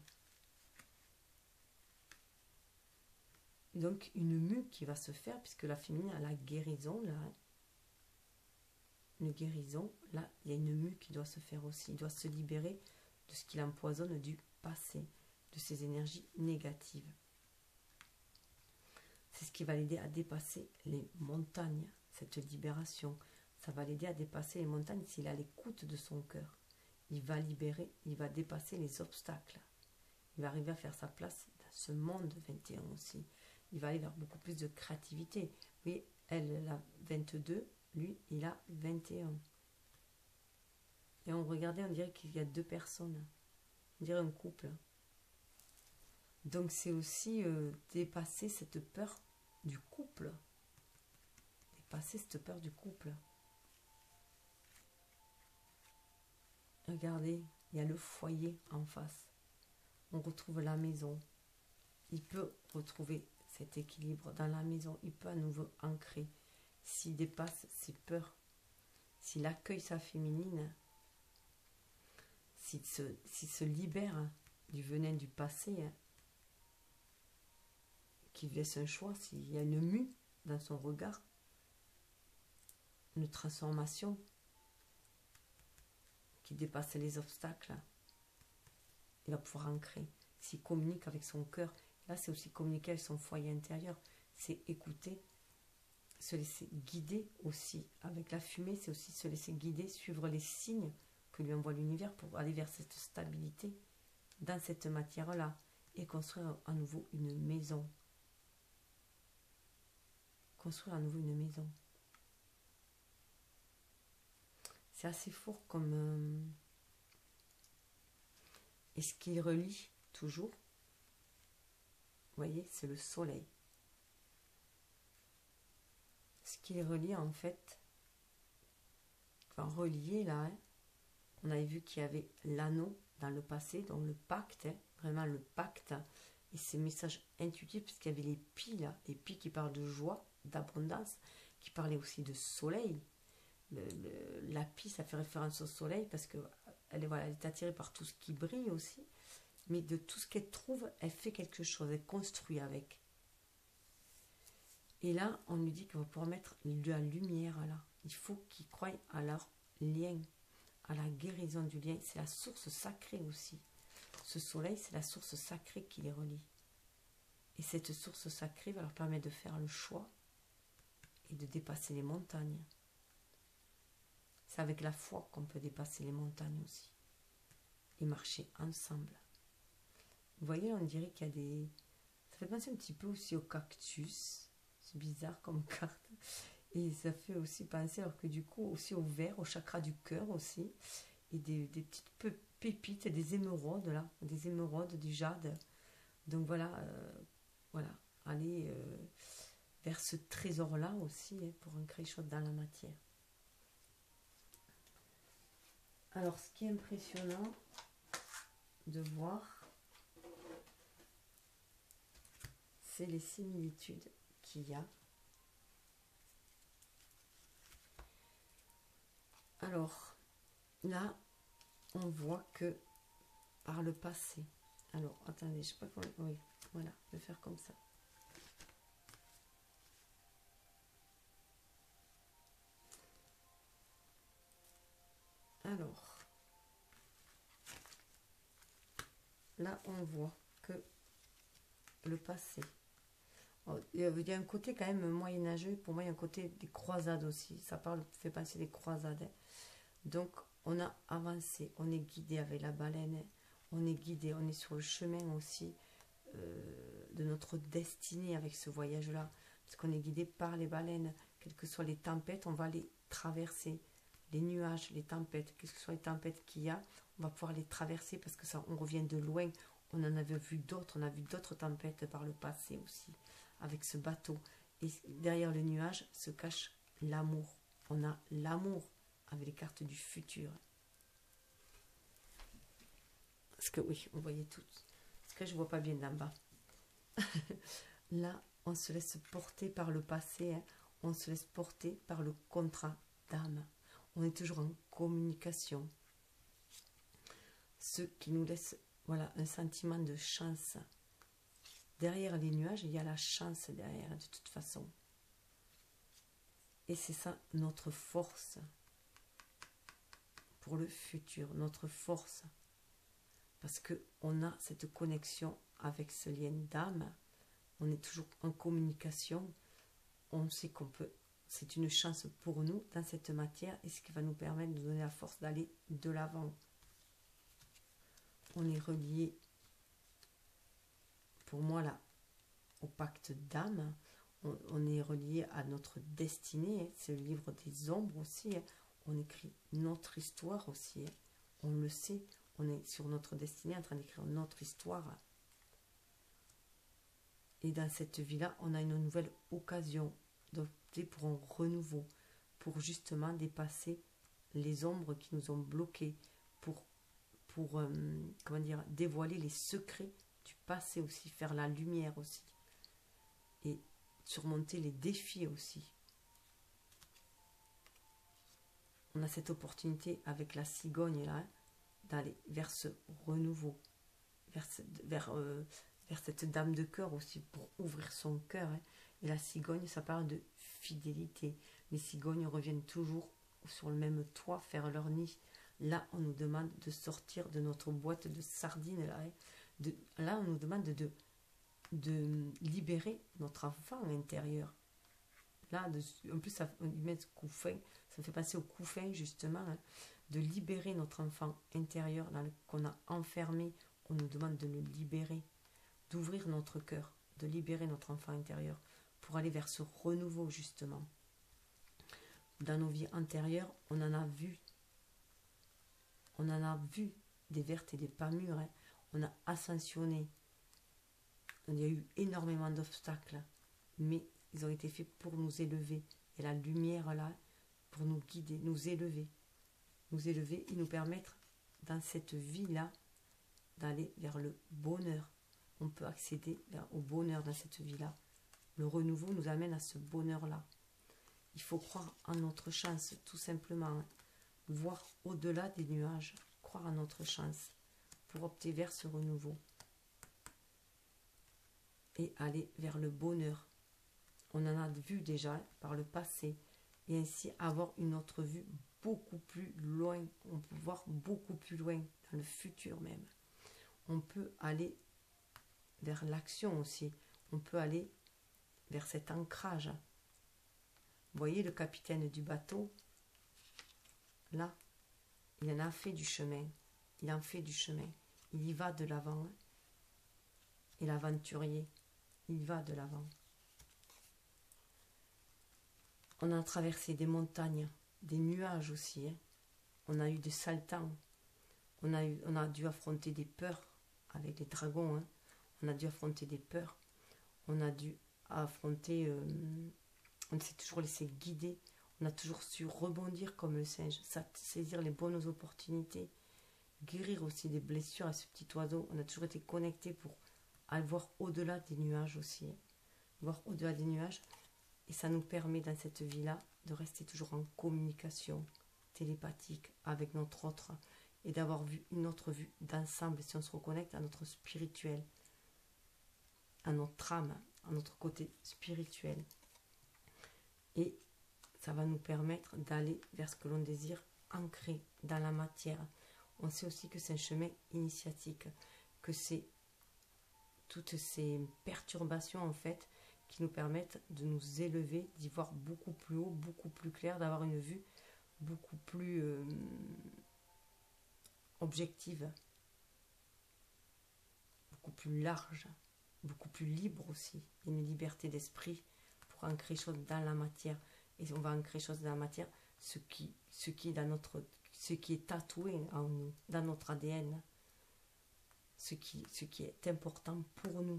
Donc une mue qui va se faire, puisque la féminine a la guérison, là, hein. Une guérison, là, il y a une mue qui doit se faire aussi. Il doit se libérer de ce qu'il empoisonne du passé, de ses énergies négatives. C'est ce qui va l'aider à dépasser les montagnes, cette libération. Ça va l'aider à dépasser les montagnes s'il a l'écoute de son cœur. Il va libérer, il va dépasser les obstacles. Il va arriver à faire sa place dans ce monde vingt et un aussi. Il va aller vers beaucoup plus de créativité. Oui, elle, elle a vingt-deux, lui, il a vingt et un. Et on regardait, on dirait qu'il y a deux personnes. On dirait un couple. Donc c'est aussi euh, dépasser cette peur du couple. Dépasser cette peur du couple. Regardez, il y a le foyer en face. On retrouve la maison. Il peut retrouver cet équilibre dans la maison. Il peut à nouveau ancrer. S'il dépasse ses peurs, s'il accueille sa féminine, s'il se, s'il se libère du venin du passé, qu'il laisse un choix, s'il y a une mue dans son regard, une transformation qui dépasse les obstacles, il va pouvoir ancrer. S'il communique avec son cœur, là c'est aussi communiquer avec son foyer intérieur, c'est écouter, se laisser guider aussi. Avec la fumée, c'est aussi se laisser guider, suivre les signes que lui envoie l'univers pour aller vers cette stabilité dans cette matière-là et construire à nouveau une maison. Construire à nouveau une maison. C'est assez fort comme... Euh, et ce qui relie toujours, vous voyez, c'est le soleil. Ce qui les relie en fait, enfin relié là, hein, on avait vu qu'il y avait l'anneau dans le passé, donc le pacte, hein, vraiment le pacte, et ces messages intuitifs, puisqu'il y avait les pies là, les pies qui parlent de joie, d'abondance, qui parlait aussi de soleil. Le, le, la pie, ça fait référence au soleil parce que elle est, voilà, elle est attirée par tout ce qui brille aussi. Mais de tout ce qu'elle trouve, elle fait quelque chose, elle construit avec. Et là, on lui dit qu'on va pouvoir mettre de la lumière là. Il faut qu'ils croient à leur lien, à la guérison du lien. C'est la source sacrée aussi. Ce soleil, c'est la source sacrée qui les relie. Et cette source sacrée va leur permettre de faire le choix et de dépasser les montagnes. C'est avec la foi qu'on peut dépasser les montagnes aussi. Et marcher ensemble. Vous voyez, on dirait qu'il y a des... Ça fait penser un petit peu aussi au cactus. C'est bizarre comme carte. Et ça fait aussi penser, alors que du coup, aussi au vert, au chakra du cœur aussi. Et des, des petites pépites, des émeraudes, là. Des émeraudes, du jade. Donc voilà, euh, voilà. Aller euh, vers ce trésor-là aussi, hein, pour ancrer les choses dans la matière. Alors, ce qui est impressionnant de voir, c'est les similitudes qu'il y a. Alors, là, on voit que par le passé. Alors, attendez, je sais pas comment... Oui, voilà, je vais faire comme ça. Alors, là, on voit que le passé... Oh, il y a un côté quand même moyenâgeux. Pour moi, il y a un côté des croisades aussi. Ça parle, fait passer des croisades. Hein. Donc, on a avancé. On est guidé avec la baleine. Hein. On est guidé. On est sur le chemin aussi euh, de notre destinée avec ce voyage-là. Parce qu'on est guidé par les baleines. Quelles que soient les tempêtes, on va les traverser. Les nuages, les tempêtes, quelles que soient les tempêtes qu'il y a, on va pouvoir les traverser parce que ça, on revient de loin. On en avait vu d'autres. On a vu d'autres tempêtes par le passé aussi. Avec ce bateau. Et derrière le nuage se cache l'amour. On a l'amour avec les cartes du futur. Parce que oui, on voyait tout. Parce que je ne vois pas bien d'en bas. Là, on se laisse porter par le passé. Hein. On se laisse porter par le contrat d'âme. On est toujours en communication. Ce qui nous laisse, voilà, un sentiment de chance. Derrière les nuages, il y a la chance derrière, de toute façon. Et c'est ça, notre force pour le futur, notre force. Parce qu'on a cette connexion avec ce lien d'âme. On est toujours en communication. On sait qu'on peut... C'est une chance pour nous dans cette matière et ce qui va nous permettre de nous donner la force d'aller de l'avant. On est relié, pour moi, là, au pacte d'âme. On, on est relié à notre destinée. C'est le livre des ombres aussi. On écrit notre histoire aussi. On le sait. On est sur notre destinée en train d'écrire notre histoire. Et dans cette vie-là, on a une nouvelle occasion d'opter pour un renouveau, pour justement dépasser les ombres qui nous ont bloqués, pour, pour euh, comment dire, dévoiler les secrets du passé aussi, faire la lumière aussi. Et surmonter les défis aussi. On a cette opportunité avec la cigogne là, d'aller vers ce renouveau, vers, ce, vers, euh, vers cette dame de cœur aussi, pour ouvrir son cœur. Hein. Et la cigogne, ça parle de fidélité. Les cigognes reviennent toujours sur le même toit, faire leur nid. Là, on nous demande de sortir de notre boîte de sardines. Là, hein. de, là on nous demande de... de libérer notre enfant intérieur. Là, de, en plus, ça, on met ce couffin, ça me fait passer au couffin, justement, hein, de libérer notre enfant intérieur qu'on a enfermé. On nous demande de le libérer, d'ouvrir notre cœur, de libérer notre enfant intérieur pour aller vers ce renouveau, justement. Dans nos vies antérieures, on en a vu. On en a vu des vertes et des pas mûres. Hein. On a ascensionné. Il y a eu énormément d'obstacles, mais ils ont été faits pour nous élever. Et la lumière là, pour nous guider, nous élever. Nous élever et nous permettre, dans cette vie-là, d'aller vers le bonheur. On peut accéder vers, au bonheur dans cette vie-là. Le renouveau nous amène à ce bonheur-là. Il faut croire en notre chance, tout simplement. Voir au-delà des nuages, croire en notre chance pour opter vers ce renouveau et aller vers le bonheur. On en a vu déjà par le passé et ainsi avoir une autre vue beaucoup plus loin. On peut voir beaucoup plus loin, dans le futur même. On peut aller vers l'action aussi. On peut aller vers cet ancrage. Vous voyez le capitaine du bateau, là, il en a fait du chemin. Il en fait du chemin. Il y va de l'avant. Et l'aventurier, il va de l'avant. On a traversé des montagnes, des nuages aussi. Hein. On a eu des sales temps. On a, eu, on a dû affronter des peurs avec les dragons. Hein. On a dû affronter des peurs. On a dû affronter... Euh, on s'est toujours laissé guider. On a toujours su rebondir comme le singe, saisir les bonnes opportunités, guérir aussi des blessures à ce petit oiseau. On a toujours été connecté pour aller voir au-delà des nuages aussi. Hein. Voir au-delà des nuages. Et ça nous permet dans cette vie-là de rester toujours en communication télépathique avec notre autre et d'avoir vu une autre vue d'ensemble si on se reconnecte à notre spirituel, à notre âme, à notre côté spirituel. Et ça va nous permettre d'aller vers ce que l'on désire, ancré dans la matière. On sait aussi que c'est un chemin initiatique, que c'est toutes ces perturbations en fait qui nous permettent de nous élever, d'y voir beaucoup plus haut, beaucoup plus clair, d'avoir une vue beaucoup plus euh, objective, beaucoup plus large, beaucoup plus libre aussi, une liberté d'esprit pour ancrer choses dans la matière. Et on va ancrer choses dans la matière, ce qui, ce qui, est, dans notre, ce qui est tatoué en nous, dans notre A D N, ce qui, ce qui est important pour nous.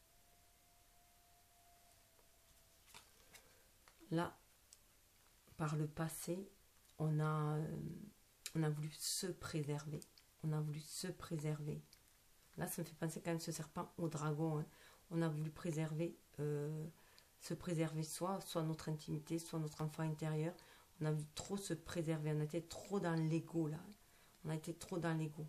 Là, par le passé, on a, euh, on a voulu se préserver. On a voulu se préserver. Là, ça me fait penser quand même ce serpent au dragon. Hein. On a voulu préserver, euh, se préserver soit, soit notre intimité, soit notre enfant intérieur. On a voulu trop se préserver. On a été trop dans l'ego, là. On a été trop dans l'ego.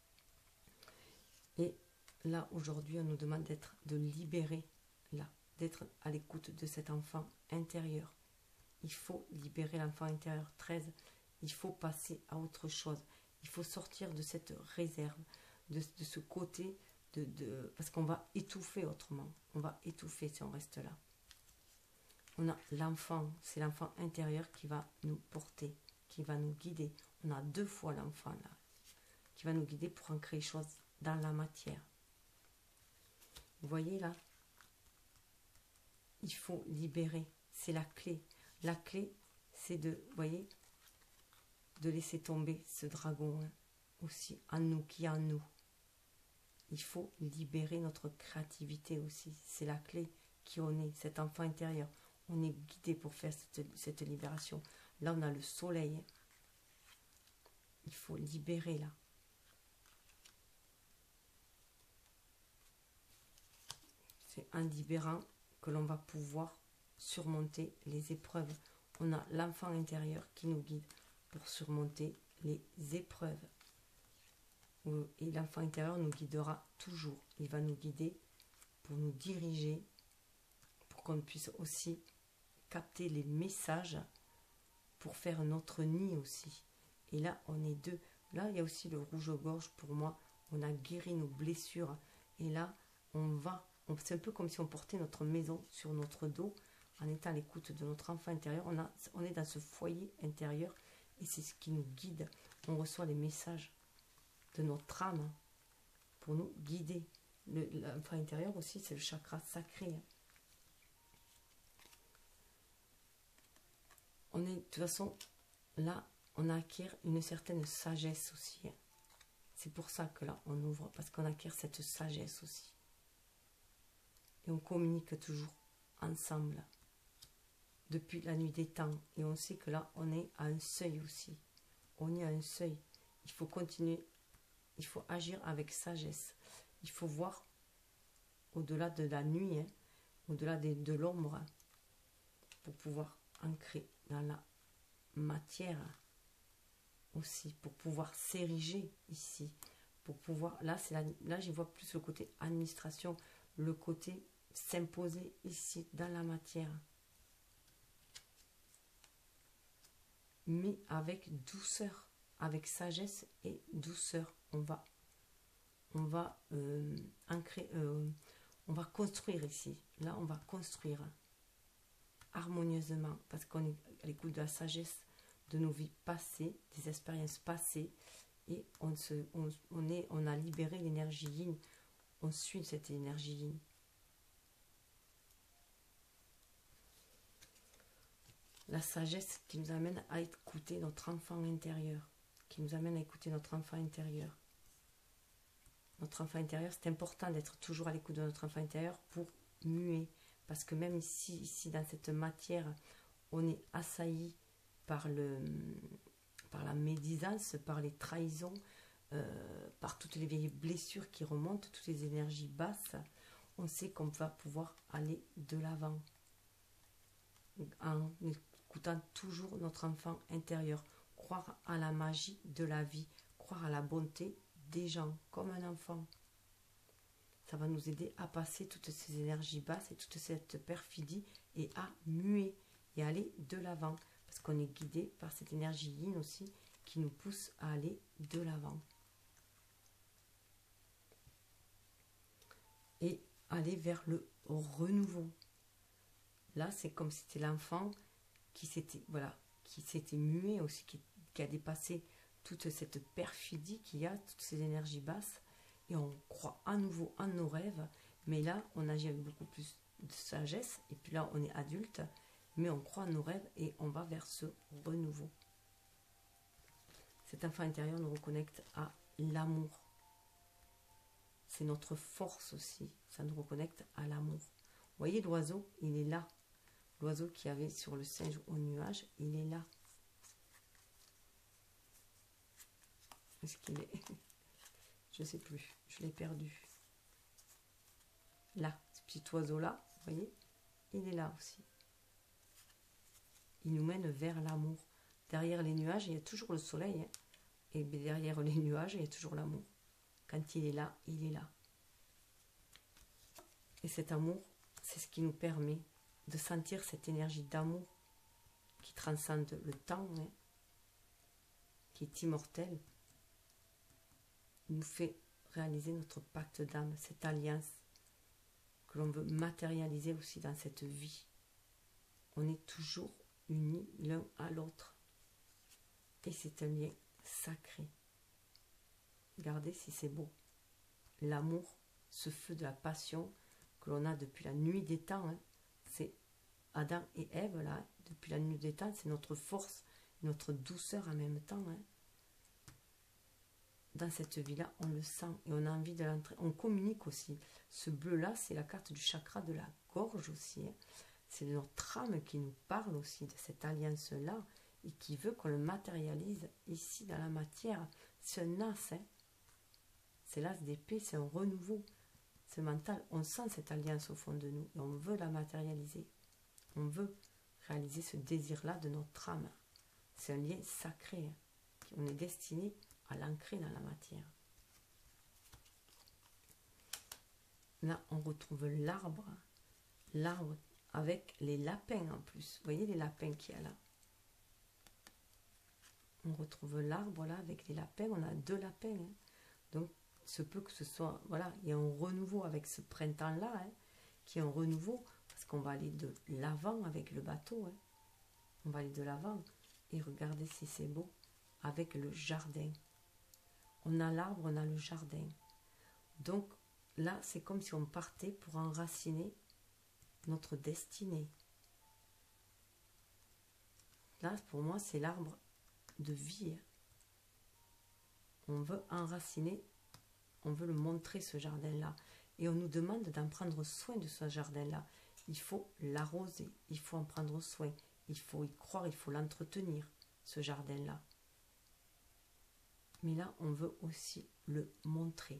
Et là, aujourd'hui, on nous demande d'être, de libérer, là, d'être à l'écoute de cet enfant intérieur. Il faut libérer l'enfant intérieur. treize. Il faut passer à autre chose. Il faut sortir de cette réserve, de, de ce côté, de, de, parce qu'on va étouffer autrement. On va étouffer si on reste là. On a l'enfant, c'est l'enfant intérieur qui va nous porter, qui va nous guider. On a deux fois l'enfant là, qui va nous guider pour ancrer les choses dans la matière. Vous voyez là, il faut libérer, c'est la clé. La clé, c'est de, vous voyez, de laisser tomber ce dragon hein, aussi en nous, qui est en nous. Il faut libérer notre créativité aussi. C'est la clé qui on est, cet enfant intérieur. On est guidé pour faire cette, cette libération. Là, on a le soleil. Il faut libérer là. C'est en libérant que l'on va pouvoir surmonter les épreuves. On a l'enfant intérieur qui nous guide pour surmonter les épreuves. Et l'enfant intérieur nous guidera toujours. Il va nous guider pour nous diriger, pour qu'on puisse aussi capter les messages pour faire notre nid aussi. Et là, on est deux. Là, il y a aussi le rouge-gorge pour moi. On a guéri nos blessures. Et là, on va... C'est un peu comme si on portait notre maison sur notre dos en étant à l'écoute de notre enfant intérieur. On, a, on est dans ce foyer intérieur et c'est ce qui nous guide. On reçoit les messages de notre âme pour nous guider. L'enfant intérieur aussi, c'est le chakra sacré. On est, de toute façon, là, on acquiert une certaine sagesse aussi. C'est pour ça que là, on ouvre, parce qu'on acquiert cette sagesse aussi. Et on communique toujours ensemble depuis la nuit des temps. Et on sait que là, on est à un seuil aussi. On est à un seuil. Il faut continuer. Il faut agir avec sagesse. Il faut voir au-delà de la nuit, hein, au-delà de, de l'ombre, pour pouvoir ancrer dans la matière aussi, pour pouvoir s'ériger ici, pour pouvoir, là, c'est là j'y vois plus le côté administration, le côté s'imposer ici, dans la matière. Mais avec douceur, avec sagesse et douceur, on va, on va euh, ancrer, euh, on va construire ici. Là, on va construire harmonieusement, parce qu'on est à l'écoute de la sagesse de nos vies passées, des expériences passées, et on, se, on, on, est, on a libéré l'énergie yin, on suit cette énergie yin. La sagesse qui nous amène à écouter notre enfant intérieur, qui nous amène à écouter notre enfant intérieur. Notre enfant intérieur, c'est important d'être toujours à l'écoute de notre enfant intérieur pour muer, parce que même ici, ici dans cette matière, on est assailli par, le, par la médisance, par les trahisons, euh, par toutes les vieilles blessures qui remontent, toutes les énergies basses. On sait qu'on va pouvoir aller de l'avant en écoutant toujours notre enfant intérieur, croire à la magie de la vie, croire à la bonté des gens comme un enfant. Ça va nous aider à passer toutes ces énergies basses et toute cette perfidie et à muer et aller de l'avant, parce qu'on est guidé par cette énergie yin aussi qui nous pousse à aller de l'avant et aller vers le renouveau. Là, c'est comme si c'était l'enfant qui s'était voilà, qui s'était mué aussi, qui, qui a dépassé toute cette perfidie qu'il y a, toutes ces énergies basses, et on croit à nouveau en nos rêves, mais là, on agit avec beaucoup plus de sagesse, et puis là, on est adulte, mais on croit en nos rêves, et on va vers ce renouveau. Cet enfant intérieur nous reconnecte à l'amour. C'est notre force aussi, ça nous reconnecte à l'amour. Vous voyez l'oiseau, il est là. L'oiseau qui avait sur le singe au nuage, il est là. Est-ce qu'il est... Je ne sais plus, je l'ai perdu. Là, ce petit oiseau-là, vous voyez, il est là aussi. Il nous mène vers l'amour. Derrière les nuages, il y a toujours le soleil. Hein, et derrière les nuages, il y a toujours l'amour. Quand il est là, il est là. Et cet amour, c'est ce qui nous permet de sentir cette énergie d'amour qui transcende le temps, hein, qui est immortelle, nous fait réaliser notre pacte d'âme, cette alliance que l'on veut matérialiser aussi dans cette vie. On est toujours unis l'un à l'autre. Et c'est un lien sacré. Regardez si c'est beau. L'amour, ce feu de la passion que l'on a depuis la nuit des temps, hein, c'est Adam et Ève, là, depuis la nuit des temps, c'est notre force, notre douceur en même temps. Hein. Dans cette vie-là, on le sent et on a envie de l'entrer. On communique aussi. Ce bleu-là, c'est la carte du chakra de la gorge aussi. Hein. C'est notre âme qui nous parle aussi de cette alliance-là et qui veut qu'on le matérialise ici dans la matière. C'est un as, hein. C'est l'as d'épée, c'est un renouveau. C'est mental. On sent cette alliance au fond de nous et on veut la matérialiser. On veut réaliser ce désir-là de notre âme. C'est un lien sacré. Hein. On est destiné à l'ancrer dans la matière. Là, on retrouve l'arbre. L'arbre avec les lapins en plus. Vous voyez les lapins qu'il y a là. On retrouve l'arbre là avec les lapins. On a deux lapins. Hein. Donc, il se peut que ce soit... Voilà, il y a un renouveau avec ce printemps-là, hein, qui est un renouveau, parce qu'on va aller de l'avant avec le bateau. Hein. On va aller de l'avant. Et regardez si c'est beau. Avec le jardin. On a l'arbre, on a le jardin. Donc, là, c'est comme si on partait pour enraciner notre destinée. Là, pour moi, c'est l'arbre de vie. On veut enraciner, on veut le montrer, ce jardin-là. Et on nous demande d'en prendre soin de ce jardin-là. Il faut l'arroser, il faut en prendre soin. Il faut y croire, il faut l'entretenir, ce jardin-là. Mais là, on veut aussi le montrer.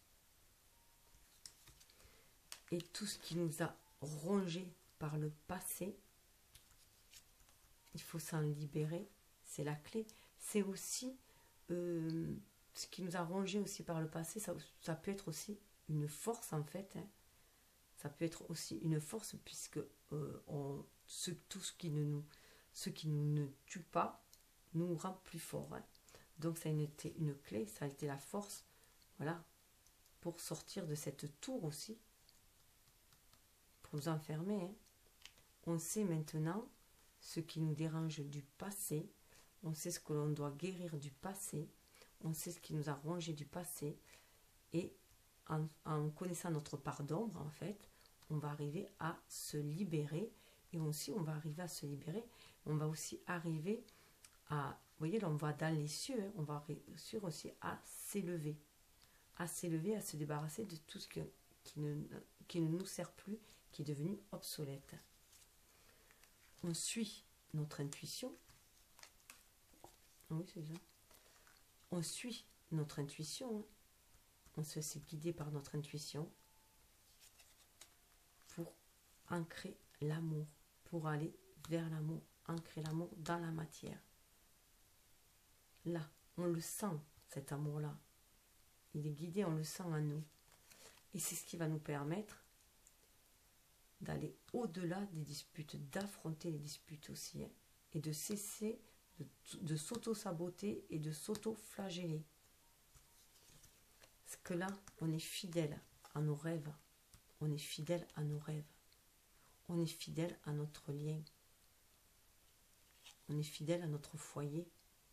Et tout ce qui nous a rongé par le passé, il faut s'en libérer, c'est la clé. C'est aussi euh, ce qui nous a rongé aussi par le passé, ça, ça peut être aussi une force en fait, hein. Ça peut être aussi une force puisque euh, on, ce, tout ce qui, ne nous, ce qui nous ne tue pas nous rend plus forts, hein. Donc ça a été une clé, ça a été la force, voilà, pour sortir de cette tour aussi, pour nous enfermer, hein. On sait maintenant ce qui nous dérange du passé, on sait ce que l'on doit guérir du passé, on sait ce qui nous a rongé du passé, et en, en connaissant notre part d'ombre, en fait, on va arriver à se libérer, et aussi on va arriver à se libérer, on va aussi arriver à, vous voyez, là on va dans les cieux, hein, on va réussir aussi à s'élever, à s'élever, à se débarrasser de tout ce que, qui, ne, qui ne nous sert plus, qui est devenu obsolète. On suit notre intuition. Oui, c'est ça. On suit notre intuition. Hein. On se laisse guider par notre intuition pour ancrer l'amour, pour aller vers l'amour, ancrer l'amour dans la matière. Là, on le sent, cet amour-là. Il est guidé, on le sent en nous. Et c'est ce qui va nous permettre d'aller au-delà des disputes, d'affronter les disputes aussi, hein, et de cesser de, de s'auto-saboter et de s'auto-flageller. Parce que là, on est fidèle à nos rêves, on est fidèle à nos rêves, on est fidèle à notre lien, on est fidèle à notre foyer.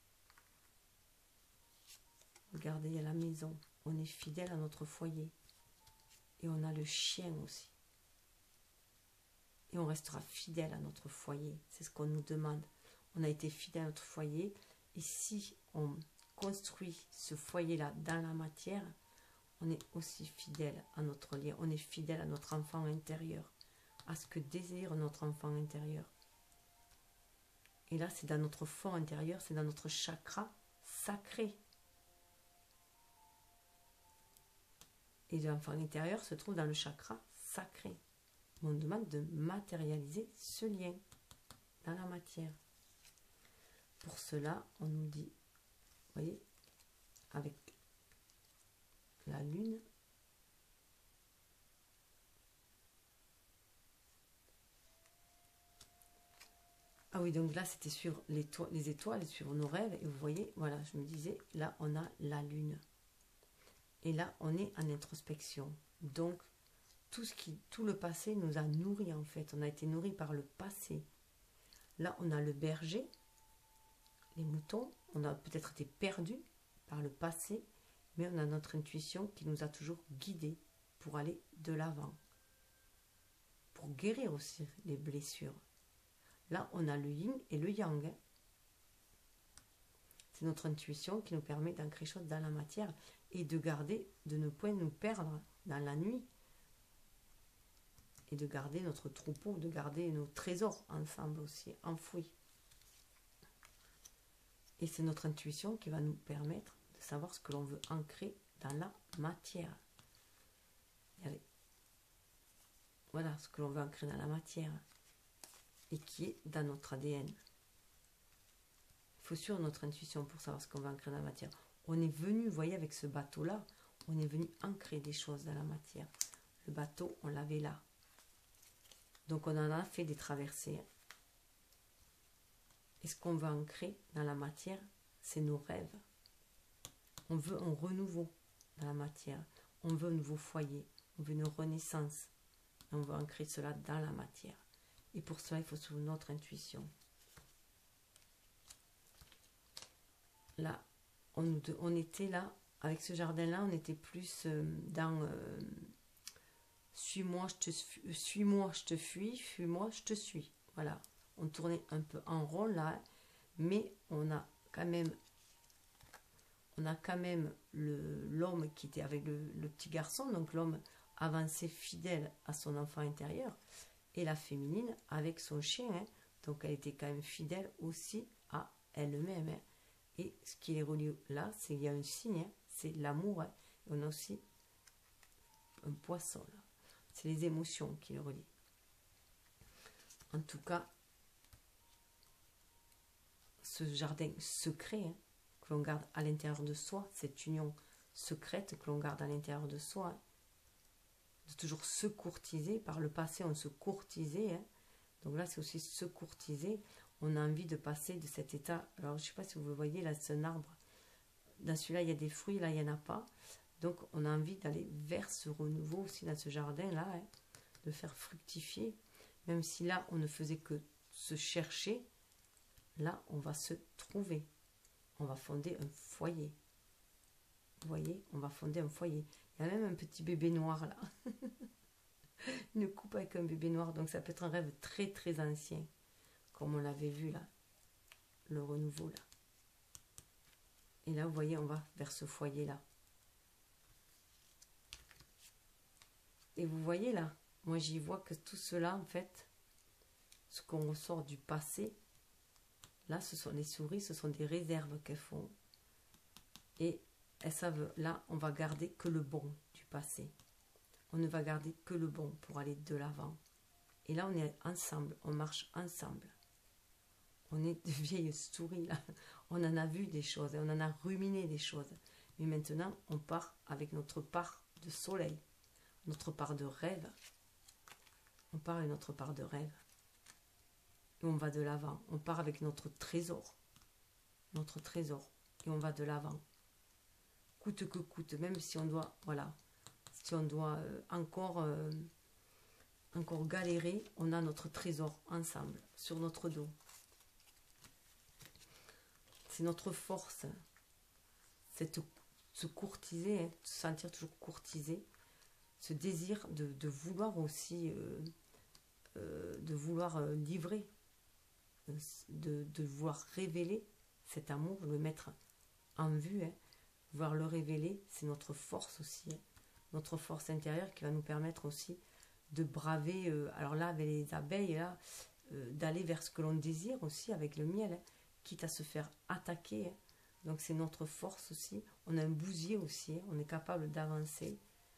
Regardez, à la maison, on est fidèle à notre foyer. Et on a le chien aussi. Et on restera fidèle à notre foyer. C'est ce qu'on nous demande. On a été fidèle à notre foyer. Et si on construit ce foyer-là dans la matière, on est aussi fidèle à notre lien. On est fidèle à notre enfant intérieur. À ce que désire notre enfant intérieur. Et là, c'est dans notre fond intérieur, c'est dans notre chakra sacré. Et l'enfant intérieur se trouve dans le chakra sacré. On nous demande de matérialiser ce lien dans la matière. Pour cela, on nous dit, vous voyez, avec la lune, ah oui, donc là, c'était sur les, les étoiles, sur nos rêves, et vous voyez, voilà, je me disais, là, on a la lune. Et là, on est en introspection. Donc, tout, ce qui, tout le passé nous a nourris, en fait. On a été nourris par le passé. Là, on a le berger, les moutons. On a peut-être été perdus par le passé, mais on a notre intuition qui nous a toujours guidés pour aller de l'avant. Pour guérir aussi les blessures. Là, on a le yin et le yang. Hein. C'est notre intuition qui nous permet d'ancrer les choses dans la matière et de garder, de ne point nous perdre dans la nuit. Et de garder notre troupeau, de garder nos trésors ensemble aussi, enfouis. Et c'est notre intuition qui va nous permettre de savoir ce que l'on veut ancrer dans la matière. Allez. Voilà ce que l'on veut ancrer dans la matière. Et qui est dans notre A D N. Il faut suivre notre intuition pour savoir ce qu'on va ancrer dans la matière. On est venu, vous voyez, avec ce bateau-là, on est venu ancrer des choses dans la matière. Le bateau, on l'avait là. Donc, on en a fait des traversées. Et ce qu'on veut ancrer dans la matière, c'est nos rêves. On veut un renouveau dans la matière. On veut un nouveau foyer. On veut une renaissance. Et on veut ancrer cela dans la matière. Et pour cela, il faut suivre notre intuition. Là, on, on était là, avec ce jardin-là, on était plus euh, dans euh, suis-moi, je te suis-moi, je te fuis, fuis-moi, je te suis. Voilà, on tournait un peu en rond là, mais on a quand même, on a quand même l'homme qui était avec le, le petit garçon, donc l'homme avancé fidèle à son enfant intérieur, et la féminine avec son chien, hein, donc elle était quand même fidèle aussi à elle-même. Hein. Et ce qui est relié là, c'est qu'il y a un signe, hein, c'est l'amour. Hein, et on a aussi un poisson là. C'est les émotions qui le relient. En tout cas, ce jardin secret, hein, que l'on garde à l'intérieur de soi, cette union secrète que l'on garde à l'intérieur de soi, hein, de toujours se courtiser. Par le passé, on se courtisait, hein, donc là, c'est aussi se courtiser. On a envie de passer de cet état. Alors, je ne sais pas si vous le voyez, là, c'est un arbre. Dans celui-là, il y a des fruits, là, il n'y en a pas. Donc, on a envie d'aller vers ce renouveau aussi dans ce jardin-là, hein, de faire fructifier. Même si là, on ne faisait que se chercher, là, on va se trouver. On va fonder un foyer. Vous voyez, on va fonder un foyer. Il y a même un petit bébé noir, là. Une coupe avec un bébé noir. Donc, ça peut être un rêve très, très ancien. Comme on l'avait vu, là. Le renouveau, là. Et là, vous voyez, on va vers ce foyer-là. Et vous voyez, là, moi, j'y vois que tout cela, en fait, ce qu'on ressort du passé, là, ce sont les souris, ce sont des réserves qu'elles font. Et elles savent, là, on va garder que le bon du passé. On ne va garder que le bon pour aller de l'avant. Et là, on est ensemble, on marche ensemble. On est de vieilles souris, là. On en a vu des choses, et on en a ruminé des choses. Mais maintenant, on part avec notre part de soleil, notre part de rêve. On part avec notre part de rêve. Et on va de l'avant. On part avec notre trésor. Notre trésor. Et on va de l'avant. Coûte que coûte, même si on doit, voilà, si on doit euh, encore, euh, encore galérer, on a notre trésor ensemble, sur notre dos. C'est notre force, cette, se courtiser, hein, se sentir toujours courtisé, ce désir de, de vouloir aussi, euh, euh, de vouloir euh, livrer, de, de vouloir révéler cet amour, le mettre en vue, hein, vouloir le révéler, c'est notre force aussi, hein, notre force intérieure qui va nous permettre aussi de braver, euh, alors là avec les abeilles, là, euh, d'aller vers ce que l'on désire aussi avec le miel, hein, quitte à se faire attaquer, hein. Donc c'est notre force aussi. On a un bousier aussi, hein. On est capable d'avancer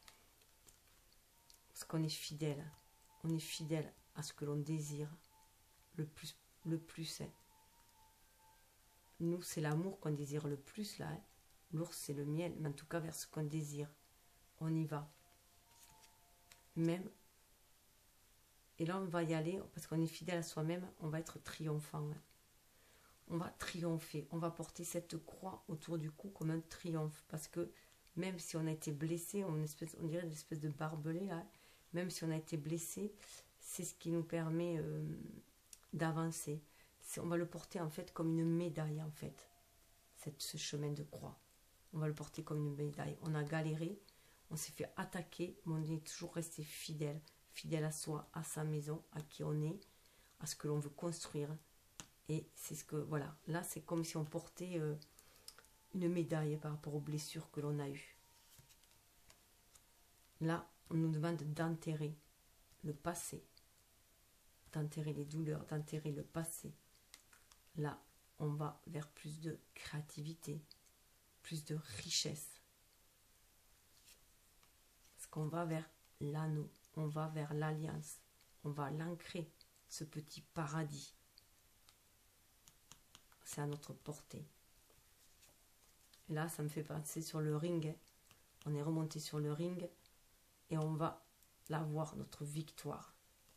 parce qu'on est fidèle. On est fidèle à ce que l'on désire le plus. Le plus hein. Nous, c'est l'amour qu'on désire le plus là. Hein. L'ours, c'est le miel, mais en tout cas vers ce qu'on désire. On y va. Même. Et là, on va y aller parce qu'on est fidèle à soi-même. On va être triomphant. Hein. On va triompher, on va porter cette croix autour du cou comme un triomphe, parce que même si on a été blessé, on, espèce, on dirait une espèce de barbelé là, même si on a été blessé, c'est ce qui nous permet euh, d'avancer. On va le porter en fait comme une médaille en fait, cette, ce chemin de croix. On va le porter comme une médaille. On a galéré, on s'est fait attaquer, mais on est toujours resté fidèle, fidèle à soi, à sa maison, à qui on est, à ce que l'on veut construire. Et c'est ce que, voilà, là c'est comme si on portait euh, une médaille par rapport aux blessures que l'on a eues. Là, on nous demande d'enterrer le passé, d'enterrer les douleurs, d'enterrer le passé. Là, on va vers plus de créativité, plus de richesse. Parce qu'on va vers l'anneau, on va vers l'alliance, on va l'ancrer, ce petit paradis. C'est à notre portée. Et là, ça me fait penser sur le ring. On est remonté sur le ring et on va la voir, notre victoire.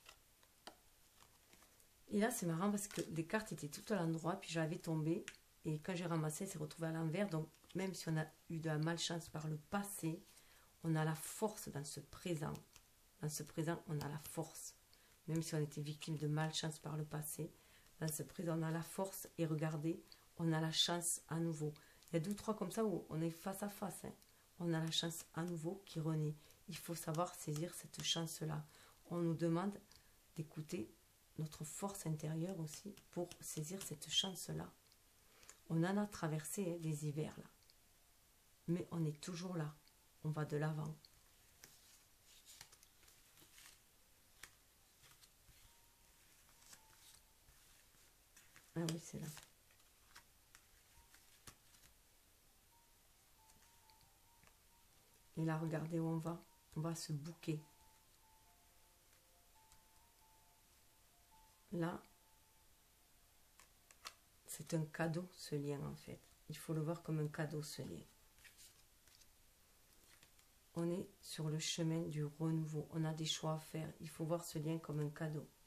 Et là, c'est marrant parce que les cartes étaient toutes à l'endroit, puis j'avais tombé. Et quand j'ai ramassé, c'est retrouvé à l'envers. Donc, même si on a eu de la malchance par le passé, on a la force dans ce présent. Dans ce présent, on a la force. Même si on était victime de malchance par le passé, dans ce présent, on a la force et regardez, on a la chance à nouveau. Il y a deux ou trois comme ça où on est face à face. Hein. On a la chance à nouveau qui renaît. Il faut savoir saisir cette chance-là. On nous demande d'écouter notre force intérieure aussi pour saisir cette chance-là. On en a traversé hein, des hivers là. Mais on est toujours là. On va de l'avant. Ah oui, c'est là. Et là, regardez où on va. On va se bouquer. Là, cette c'est un cadeau, ce lien, en fait. Il faut le voir comme un cadeau, ce lien. On est sur le chemin du renouveau. On a des choix à faire. Il faut voir ce lien comme un cadeau.